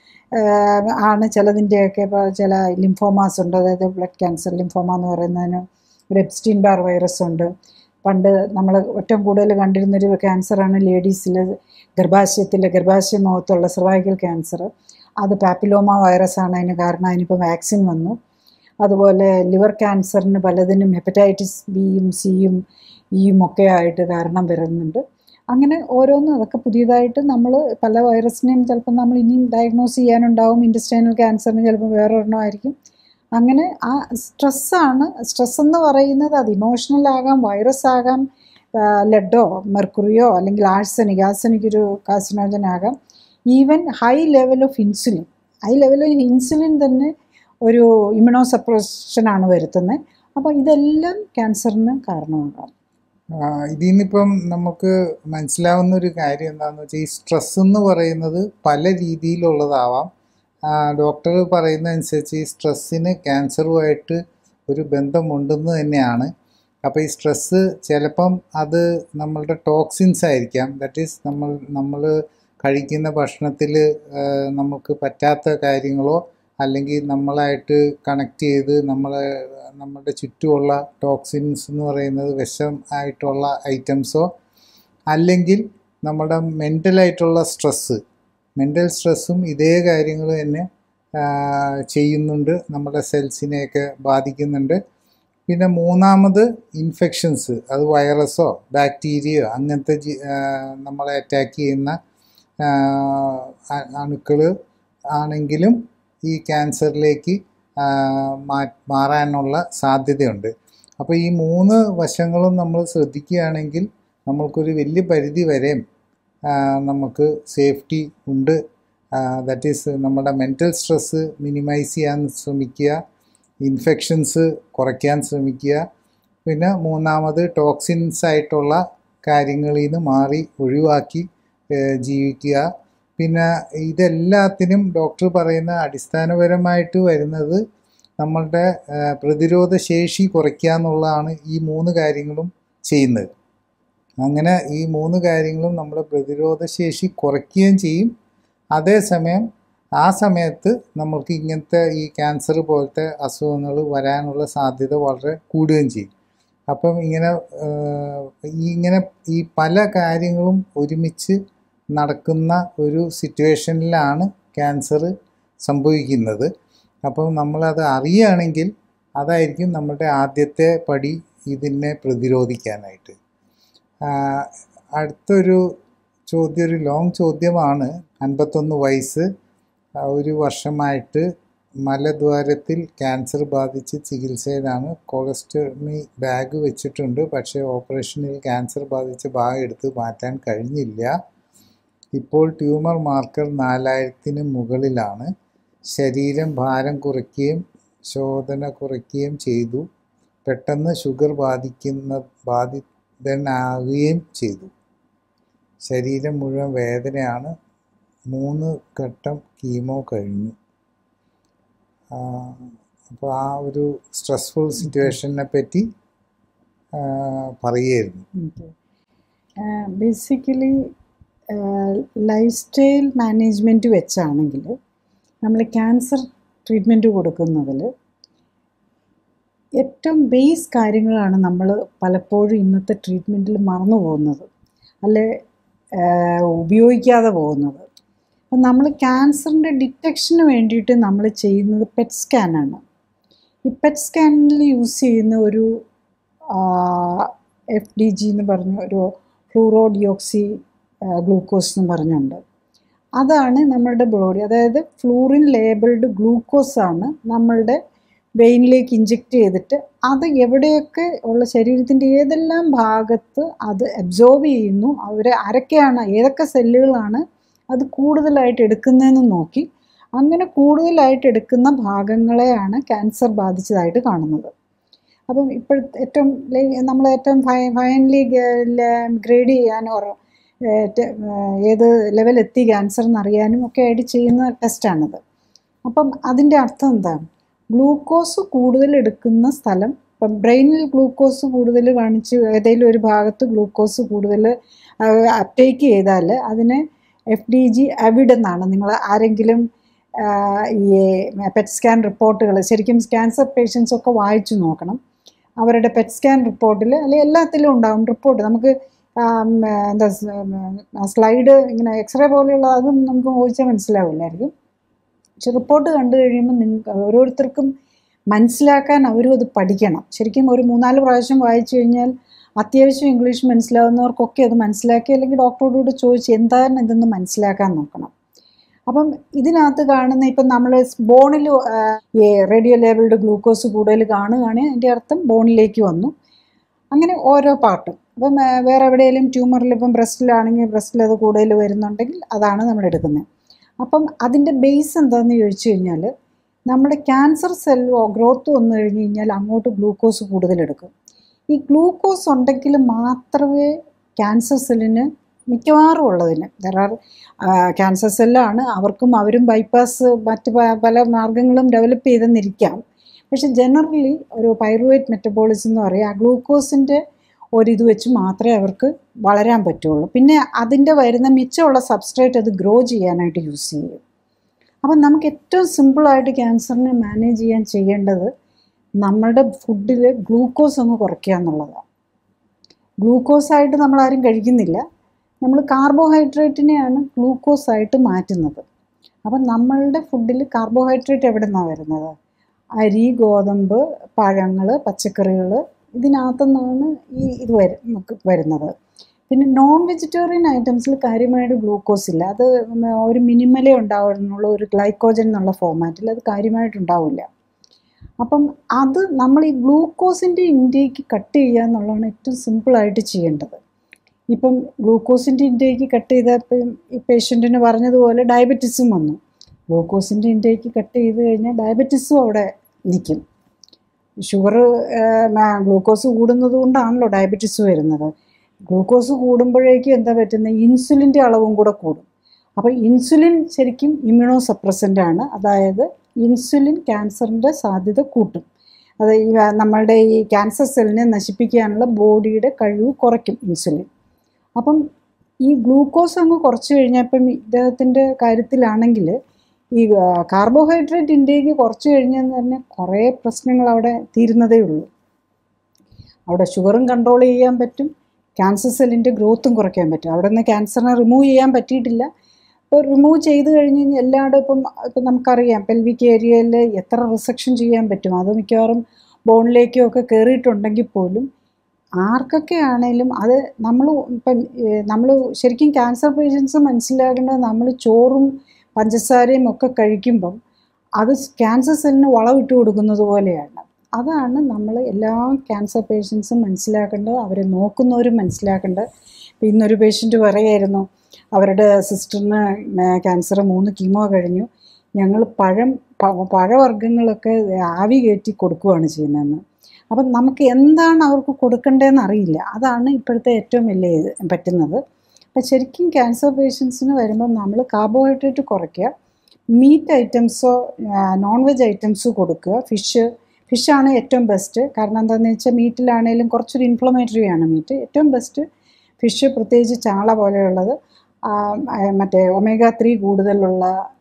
ആണ് ചിലതിൻ്റെയൊക്കെ. ഇപ്പോൾ ചില ലിംഫോമാസ് ഉണ്ട്, അതായത് ബ്ലഡ് ക്യാൻസർ ലിംഫോമ എന്ന് പറയുന്നതിന് ഒരു എപ്സ്റ്റീൻ ബാർ വൈറസ് ഉണ്ട്. പണ്ട് നമ്മൾ ഏറ്റവും കൂടുതൽ കണ്ടിരുന്നൊരു ക്യാൻസറാണ് ലേഡീസിൽ ഗർഭാശയത്തിലെ ഗർഭാശയ മുഖത്തുള്ള സർവൈക്കൽ ക്യാൻസർ. അത് പാപ്പിലോമ വൈറസാണ് അതിന് കാരണം. അതിനിപ്പോൾ വാക്സിൻ വന്നു. അതുപോലെ ലിവർ ക്യാൻസറിന് പലതിനും ഹെപ്പറ്റൈറ്റിസ് ബിയും സിയും ഇയും ഒക്കെ ആയിട്ട് കാരണം വരുന്നുണ്ട്. അങ്ങനെ ഓരോന്നും അതൊക്കെ പുതിയതായിട്ട് നമ്മൾ പല വൈറസിനെയും ചിലപ്പോൾ നമ്മൾ ഇനിയും ഡയഗ്നോസ് ചെയ്യാനുണ്ടാവും. ഇൻറ്റസ്റ്റൈനൽ ക്യാൻസറിന് ചിലപ്പോൾ വേറെ ഒരെണ്ണമായിരിക്കും. അങ്ങനെ ആ സ്ട്രെസ്സാണ്. സ്ട്രെസ് എന്ന് പറയുന്നത് അത് ഇമോഷണൽ ആകാം, വൈറസ് ആകാം, ലെഡോ മെർക്കുറിയോ അല്ലെങ്കിൽ ആഴ്സനിക് ആഴ്സനിക് ഒരു കാർസിനോജൻ ആകാം. Even high level of insulin high level of insulin തന്നെ ഒരു ഇമ്യൂണോ സപ്രഷനാണ് വരുത്തുന്നത്. അപ്പോൾ ഇതെല്ലാം ക്യാൻസറിന് കാരണമാകാം. ഇതിൽ നിന്നിപ്പം നമുക്ക് മനസ്സിലാവുന്ന ഒരു കാര്യം എന്താണെന്ന് വെച്ചാൽ ഈ സ്ട്രെസ് എന്ന് പറയുന്നത് പല രീതിയിലുള്ളതാവാം. ഡോക്ടർ പറയുന്നതനുസരിച്ച് ഈ സ്ട്രെസ്സിന് ക്യാൻസറുമായിട്ട് ഒരു ബന്ധമുണ്ടെന്ന് തന്നെയാണ്. അപ്പോൾ ഈ സ്ട്രെസ്സ് ചിലപ്പം അത് നമ്മളുടെ ടോക്സിൻസ് ആയിരിക്കാം. ദാറ്റ് ഈസ് നമ്മൾ നമ്മൾ കഴിക്കുന്ന ഭക്ഷണത്തിൽ നമുക്ക് പറ്റാത്ത കാര്യങ്ങളോ അല്ലെങ്കിൽ നമ്മളായിട്ട് കണക്ട് ചെയ്ത് നമ്മളെ നമ്മുടെ ചുറ്റുമുള്ള ടോക്സിൻസ് എന്ന് പറയുന്നത് വിഷം ആയിട്ടുള്ള ഐറ്റംസോ അല്ലെങ്കിൽ നമ്മുടെ മെൻ്റലായിട്ടുള്ള സ്ട്രെസ്സ് മെൻ്റൽ സ്ട്രെസ്സും ഇതേ കാര്യങ്ങൾ തന്നെ ചെയ്യുന്നുണ്ട്, നമ്മുടെ സെൽസിനെയൊക്കെ ബാധിക്കുന്നുണ്ട്. പിന്നെ മൂന്നാമത് ഇൻഫെക്ഷൻസ്, അത് വൈറസോ ബാക്ടീരിയയോ അങ്ങനത്തെ നമ്മളെ അറ്റാക്ക് ചെയ്യുന്ന അണുക്കൾ ആണെങ്കിലും ഈ ക്യാൻസറിലേക്ക് മാറാനുള്ള സാധ്യതയുണ്ട്. അപ്പോൾ ഈ മൂന്ന് വശങ്ങളും നമ്മൾ ശ്രദ്ധിക്കുകയാണെങ്കിൽ നമ്മൾക്കൊരു വലിയ പരിധി വരെ നമുക്ക് സേഫ്റ്റി ഉണ്ട്. ദാറ്റ് ഈസ് നമ്മുടെ മെൻ്റൽ സ്ട്രെസ്സ് മിനിമൈസ് ചെയ്യാൻ ശ്രമിക്കുക, ഇൻഫെക്ഷൻസ് കുറയ്ക്കാൻ ശ്രമിക്കുക. പിന്നെ മൂന്നാമത് ടോക്സിൻസ് ആയിട്ടുള്ള കാര്യങ്ങളിൽ നിന്ന് മാറി ഒഴിവാക്കി ജീവിക്കുക. പിന്നെ ഇതെല്ലാത്തിനും ഡോക്ടർ പറയുന്ന അടിസ്ഥാനപരമായിട്ട് വരുന്നത് നമ്മളുടെ പ്രതിരോധ ശേഷി കുറയ്ക്കുക എന്നുള്ളതാണ് ഈ മൂന്ന് കാര്യങ്ങളും ചെയ്യുന്നത്. അങ്ങനെ ഈ മൂന്ന് കാര്യങ്ങളും നമ്മുടെ പ്രതിരോധ ശേഷി കുറയ്ക്കുകയും ചെയ്യും. അതേസമയം ആ സമയത്ത് നമ്മൾക്ക് ഇങ്ങനത്തെ ഈ ക്യാൻസർ പോലത്തെ അസുഖങ്ങൾ വരാനുള്ള സാധ്യത വളരെ കൂടുകയും ചെയ്യും. അപ്പം ഇങ്ങനെ ഇങ്ങനെ ഈ പല കാര്യങ്ങളും ഒരുമിച്ച് നടക്കുന്ന ഒരു സിറ്റുവേഷനിലാണ് ക്യാൻസർ സംഭവിക്കുന്നത്. അപ്പം നമ്മളത് അറിയുകയാണെങ്കിൽ അതായിരിക്കും നമ്മുടെ ആദ്യത്തെ പടി ഇതിനെ പ്രതിരോധിക്കാനായിട്ട്. അടുത്തൊരു ചോദ്യം ഒരു ലോങ് ചോദ്യമാണ്. അൻപത്തൊന്ന് വയസ്സ്, ഒരു വർഷമായിട്ട് മലദ്വാരത്തിൽ ക്യാൻസർ ബാധിച്ച് ചികിത്സയിലാണ്. കൊളസ്റ്റമി ബാഗ് വെച്ചിട്ടുണ്ട്, പക്ഷേ ഓപ്പറേഷനിൽ ക്യാൻസർ ബാധിച്ച ഭാഗം എടുത്ത് മാറ്റാൻ കഴിഞ്ഞില്ല. ഇപ്പോൾ ട്യൂമർ മാർക്കർ നാലായിരത്തിന് മുകളിലാണ്. ശരീരം ഭാരം കുറയ്ക്കുകയും ശോധന കുറയ്ക്കുകയും ചെയ്തു. പെട്ടെന്ന് ഷുഗർ ബാധിക്കുന്ന ബാധിതനാകുകയും ചെയ്തു. ശരീരം മുഴുവൻ വേദനയാണ്. മൂന്ന് ഘട്ടം കീമോ കഴിഞ്ഞു. അപ്പോൾ ആ ഒരു സ്ട്രെസ്ഫുൾ സിറ്റുവേഷനെ പറ്റി പറയുമായിരുന്നു. ബേസിക്കലി ലൈഫ് സ്റ്റൈൽ മാനേജ്മെൻറ്റ് വെച്ചാണെങ്കിൽ നമ്മൾ ക്യാൻസർ ട്രീറ്റ്മെൻറ്റ് കൊടുക്കുന്നതിൽ ഏറ്റവും ബേസ് കാര്യങ്ങളാണ് നമ്മൾ പലപ്പോഴും ഇന്നത്തെ ട്രീറ്റ്മെൻറ്റിൽ മറന്നു പോകുന്നത്, അല്ലെ ഉപയോഗിക്കാതെ പോകുന്നത്. അപ്പം നമ്മൾ ക്യാൻസറിൻ്റെ ഡിറ്റക്ഷന് വേണ്ടിയിട്ട് നമ്മൾ ചെയ്യുന്നത് പെറ്റ് സ്കാനാണ്. ഈ പെറ്റ് സ്കാനിൽ യൂസ് ചെയ്യുന്ന ഒരു എഫ് ഡി ജി എന്ന് പറഞ്ഞ ഒരു ഫ്ലൂറോഡിയോക്സി ഗ്ലൂക്കോസ് എന്ന് പറഞ്ഞുണ്ട്. അതാണ് നമ്മളുടെ ബോഡി, അതായത് ഫ്ലൂറിൻ ലേബിൾഡ് ഗ്ലൂക്കോസാണ് നമ്മളുടെ വെയിനിലേക്ക് ഇഞ്ചെക്റ്റ് ചെയ്തിട്ട് അത് എവിടെയൊക്കെ ഉള്ള ശരീരത്തിൻ്റെ ഏതെല്ലാം ഭാഗത്ത് അത് അബ്സോർബ് ചെയ്യുന്നു, അവർ ആരൊക്കെയാണ് ഏതൊക്കെ സെല്ലുകളാണ് അത് കൂടുതലായിട്ട് എടുക്കുന്നതെന്ന് നോക്കി അങ്ങനെ കൂടുതലായിട്ട് എടുക്കുന്ന ഭാഗങ്ങളെയാണ് ക്യാൻസർ ബാധിച്ചതായിട്ട് കാണുന്നത്. അപ്പം ഇപ്പോഴത്തെ ഏറ്റവും നമ്മൾ ഏറ്റവും ഫൈനലി ഗ്രേഡ് ചെയ്യാനോ ഏത് ലെവലെത്തി ക്യാൻസർ എന്നറിയാനും ഒക്കെ ആയിട്ട് ചെയ്യുന്ന ടെസ്റ്റാണിത്. അപ്പം അതിൻ്റെ അർത്ഥം എന്താ? ഗ്ലൂക്കോസ് കൂടുതൽ എടുക്കുന്ന സ്ഥലം, ഇപ്പം ബ്രെയിനിൽ ഗ്ലൂക്കോസ് കൂടുതൽ കാണിച്ച് ഏതെങ്കിലും ഒരു ഭാഗത്ത് ഗ്ലൂക്കോസ് കൂടുതൽ അപ്ടേക്ക് ചെയ്താൽ അതിനെ എഫ് ഡി ജി അവിഡ് എന്നാണ്. നിങ്ങൾ ആരെങ്കിലും ഈ പെറ്റ് സ്കാൻ റിപ്പോർട്ടുകൾ ശരിക്കും ക്യാൻസർ പേഷ്യൻസൊക്കെ വായിച്ചു നോക്കണം. അവരുടെ പെറ്റ് സ്കാൻ റിപ്പോർട്ടിൽ അല്ലെങ്കിൽ എല്ലാത്തിലും ഉണ്ടാകും റിപ്പോർട്ട്. നമുക്ക് എന്താ സ്ലൈഡ് ഇങ്ങനെ എക്സ്റേ പോലെയുള്ള അതും നമുക്ക് ചോദിച്ചാൽ മനസ്സിലാവില്ലായിരിക്കും. പക്ഷെ റിപ്പോർട്ട് കണ്ടു കഴിയുമ്പോൾ നിങ്ങൾക്ക് ഓരോരുത്തർക്കും മനസ്സിലാക്കാൻ അവരും അത് പഠിക്കണം. ശരിക്കും ഒരു മൂന്നാല് പ്രാവശ്യം വായിച്ചു കഴിഞ്ഞാൽ അത്യാവശ്യം ഇംഗ്ലീഷ് മനസ്സിലാവുന്നവർക്കൊക്കെ അത് മനസ്സിലാക്കി അല്ലെങ്കിൽ ഡോക്ടറോടുകൂടി ചോദിച്ച് എന്താണ് ഇതെന്ന് മനസ്സിലാക്കാൻ നോക്കണം. അപ്പം ഇതിനകത്ത് കാണുന്ന ഇപ്പം നമ്മൾ ബോണിൽ റേഡിയോ ലേബിൾഡ് ഗ്ലൂക്കോസ് കൂടുതൽ കാണുകയാണെങ്കിൽ അതിൻ്റെ അർത്ഥം ബോണിലേക്ക് വന്നു. അങ്ങനെ ഓരോ പാർട്ടും അപ്പം വേറെ എവിടെയെങ്കിലും ട്യൂമറിൽ ഇപ്പം ബ്രസ്റ്റിലാണെങ്കിൽ ബ്രസ്റ്റിൽ അത് കൂടുതൽ വരുന്നുണ്ടെങ്കിൽ അതാണ് നമ്മൾ എടുക്കുന്നത്. അപ്പം അതിൻ്റെ ബേസ് എന്താണെന്ന് ചോദിച്ചു കഴിഞ്ഞാൽ നമ്മുടെ ക്യാൻസർ സെൽ ഗ്രോത്ത് വന്നു കഴിഞ്ഞ് കഴിഞ്ഞാൽ അങ്ങോട്ട് ഗ്ലൂക്കോസ് കൂടുതലെടുക്കും. ഈ ഗ്ലൂക്കോസ് ഉണ്ടെങ്കിൽ മാത്രമേ ക്യാൻസർ സെല്ലിന് മിക്കവാറും ഉള്ളതിന് ദർ ആർ ക്യാൻസർ സെല്ലാണ് അവർക്കും അവരും ബൈപ്പാസ് മറ്റ് പല മാർഗങ്ങളും ഡെവലപ്പ് ചെയ്തെന്നിരിക്കാം. പക്ഷെ ജനറലി ഒരു പൈറുവേറ്റ് മെറ്റബോളിസം എന്ന് പറയുക ആ ഗ്ലൂക്കോസിൻ്റെ ഒരിത് വെച്ച് മാത്രമേ അവർക്ക് വളരാൻ പറ്റുള്ളൂ. പിന്നെ അതിൻ്റെ വരുന്ന മിച്ചമുള്ള സബ്സ്ട്രേറ്റ് അത് ഗ്രോ ചെയ്യാനായിട്ട് യൂസ് ചെയ്യും. അപ്പം നമുക്ക് ഏറ്റവും സിമ്പിളായിട്ട് ക്യാൻസറിനെ മാനേജ് ചെയ്യാൻ ചെയ്യേണ്ടത് നമ്മളുടെ ഫുഡിൽ ഗ്ലൂക്കോസ് ഒന്ന് കുറയ്ക്കുക എന്നുള്ളതാണ്. ഗ്ലൂക്കോസായിട്ട് നമ്മളാരും കഴിക്കുന്നില്ല, നമ്മൾ കാർബോഹൈഡ്രേറ്റിനെയാണ് ഗ്ലൂക്കോസായിട്ട് മാറ്റുന്നത്. അപ്പം നമ്മളുടെ ഫുഡിൽ കാർബോഹൈഡ്രേറ്റ് എവിടെ നിന്നാണ് വരുന്നത്? അരി, ഗോതമ്പ്, പഴങ്ങൾ, പച്ചക്കറികൾ, ഇതിനകത്തുനിന്നാണ് ഈ ഇത് വരും നമുക്ക് വരുന്നത്. പിന്നെ നോൺ വെജിറ്റേറിയൻ ഐറ്റംസിൽ കാര്യമായിട്ട് ഗ്ലൂക്കോസ് ഇല്ല. അത് ഒരു മിനിമലേ ഉണ്ടാവുന്നുള്ള ഒരു ഗ്ലൈക്കോജൻ എന്നുള്ള ഫോമാറ്റിൽ അത് കാര്യമായിട്ടുണ്ടാവില്ല. അപ്പം അത് നമ്മൾ ഈ ഗ്ലൂക്കോസിൻ്റെ ഇൻടേക്ക് കട്ട് ചെയ്യുക എന്നുള്ളതാണ് ഏറ്റവും സിമ്പിളായിട്ട് ചെയ്യേണ്ടത്. ഇപ്പം ഗ്ലൂക്കോസിൻ്റെ ഇൻടേക്ക് കട്ട് ചെയ്തപ്പോൾ ഈ പേഷ്യൻറ്റിന് പറഞ്ഞതുപോലെ ഡയബറ്റിസും വന്നു. ഗ്ലൂക്കോസിൻ്റെ ഇൻടേക്ക് കട്ട് ചെയ്ത് കഴിഞ്ഞാൽ ഡയബറ്റിസും അവിടെ നിൽക്കും. ഷുഗർ ഗ്ലൂക്കോസ് കൂടുന്നത് കൊണ്ടാണല്ലോ ഡയബറ്റിസ് വരുന്നത്. ഗ്ലൂക്കോസ് കൂടുമ്പോഴേക്കും എന്താ പറ്റുന്നത്, ഇൻസുലിൻ്റെ അളവും കൂടെ കൂടും. അപ്പോൾ ഇൻസുലിൻ ശരിക്കും ഇമ്മ്യൂണോ സപ്രസൻ്റ് ആണ്. അതായത് ഇൻസുലിൻ ക്യാൻസറിൻ്റെ സാധ്യത കൂട്ടും. അത് ഈ നമ്മളുടെ ഈ ക്യാൻസർ സെല്ലിനെ നശിപ്പിക്കാനുള്ള ബോഡിയുടെ കഴിവ് കുറയ്ക്കും ഇൻസുലിൻ. അപ്പം ഈ ഗ്ലൂക്കോസ് അങ്ങ് കുറച്ച് കഴിഞ്ഞപ്പം ഇദ്ദേഹത്തിൻ്റെ കാര്യത്തിലാണെങ്കിൽ ഈ കാർബോഹൈഡ്രേറ്റ് ഇൻടേക്ക് കുറച്ച് കഴിഞ്ഞാൽ തന്നെ കുറേ പ്രശ്നങ്ങൾ അവിടെ തീരുന്നതേ ഉള്ളൂ. അവിടെ ഷുഗറും കൺട്രോൾ ചെയ്യാൻ പറ്റും, ക്യാൻസർ സെല്ലിൻ്റെ ഗ്രോത്തും കുറയ്ക്കാൻ പറ്റും. അവിടെ നിന്ന് ക്യാൻസറിനെ റിമൂവ് ചെയ്യാൻ പറ്റിയിട്ടില്ല. ഇപ്പോൾ റിമൂവ് ചെയ്ത് കഴിഞ്ഞ് കഴിഞ്ഞാൽ എല്ലായിടും ഇപ്പം ഇപ്പം നമുക്കറിയാം പെൽവിക് ഏരിയയിൽ എത്ര റിസക്ഷൻ ചെയ്യാൻ പറ്റും. അത് മിക്കവാറും ബോണിലേക്കും ഒക്കെ കയറിയിട്ടുണ്ടെങ്കിൽ പോലും ആർക്കൊക്കെ ആണേലും അത് നമ്മൾ ഇപ്പം നമ്മൾ ശരിക്കും ക്യാൻസർ പേഷ്യൻസ് മനസ്സിലാക്കേണ്ടത്, നമ്മൾ ചോറും പഞ്ചസാരയും ഒക്കെ കഴിക്കുമ്പം അത് ക്യാൻസർ സെല്ലിന് വളമിട്ട് കൊടുക്കുന്നത് പോലെയാണ്. അതാണ് നമ്മൾ എല്ലാ ക്യാൻസർ പേഷ്യൻസും മനസ്സിലാക്കേണ്ടത്, അവരെ നോക്കുന്നവരും മനസ്സിലാക്കേണ്ടത്. ഇപ്പം ഇന്നൊരു പേഷ്യൻറ്റ് പറയായിരുന്നു, അവരുടെ സിസ്റ്ററിന് ക്യാൻസർ മൂന്ന് കീമോ കഴിഞ്ഞു, ഞങ്ങൾ പഴം പഴവർഗ്ഗങ്ങളൊക്കെ ആവി കയറ്റി കൊടുക്കുകയാണ് ചെയ്യുന്നതെന്ന്. അപ്പം നമുക്ക് എന്താണ് അവർക്ക് കൊടുക്കേണ്ടതെന്ന് അറിയില്ല. അതാണ് ഇപ്പോഴത്തെ ഏറ്റവും വലിയ പറ്റുന്നത്. അപ്പം ശരിക്കും ക്യാൻസർ പേഷ്യൻസിന് വരുമ്പോൾ നമ്മൾ കാർബോഹൈഡ്രേറ്റ് കുറയ്ക്കുക, മീറ്റ് ഐറ്റംസോ നോൺ വെജ് ഐറ്റംസോ കൊടുക്കുക. ഫിഷ് ഫിഷാണ് ഏറ്റവും ബെസ്റ്റ്. കാരണം എന്താണെന്ന് വെച്ചാൽ മീറ്റിലാണേലും കുറച്ചൊരു ഇൻഫ്ലമേറ്ററി ആണ് മീറ്റ്. ഏറ്റവും ബെസ്റ്റ് ഫിഷ്, പ്രത്യേകിച്ച് ചാള പോലെയുള്ളത്. മറ്റേ ഒമേഗ ത്രീ കൂടുതലുള്ള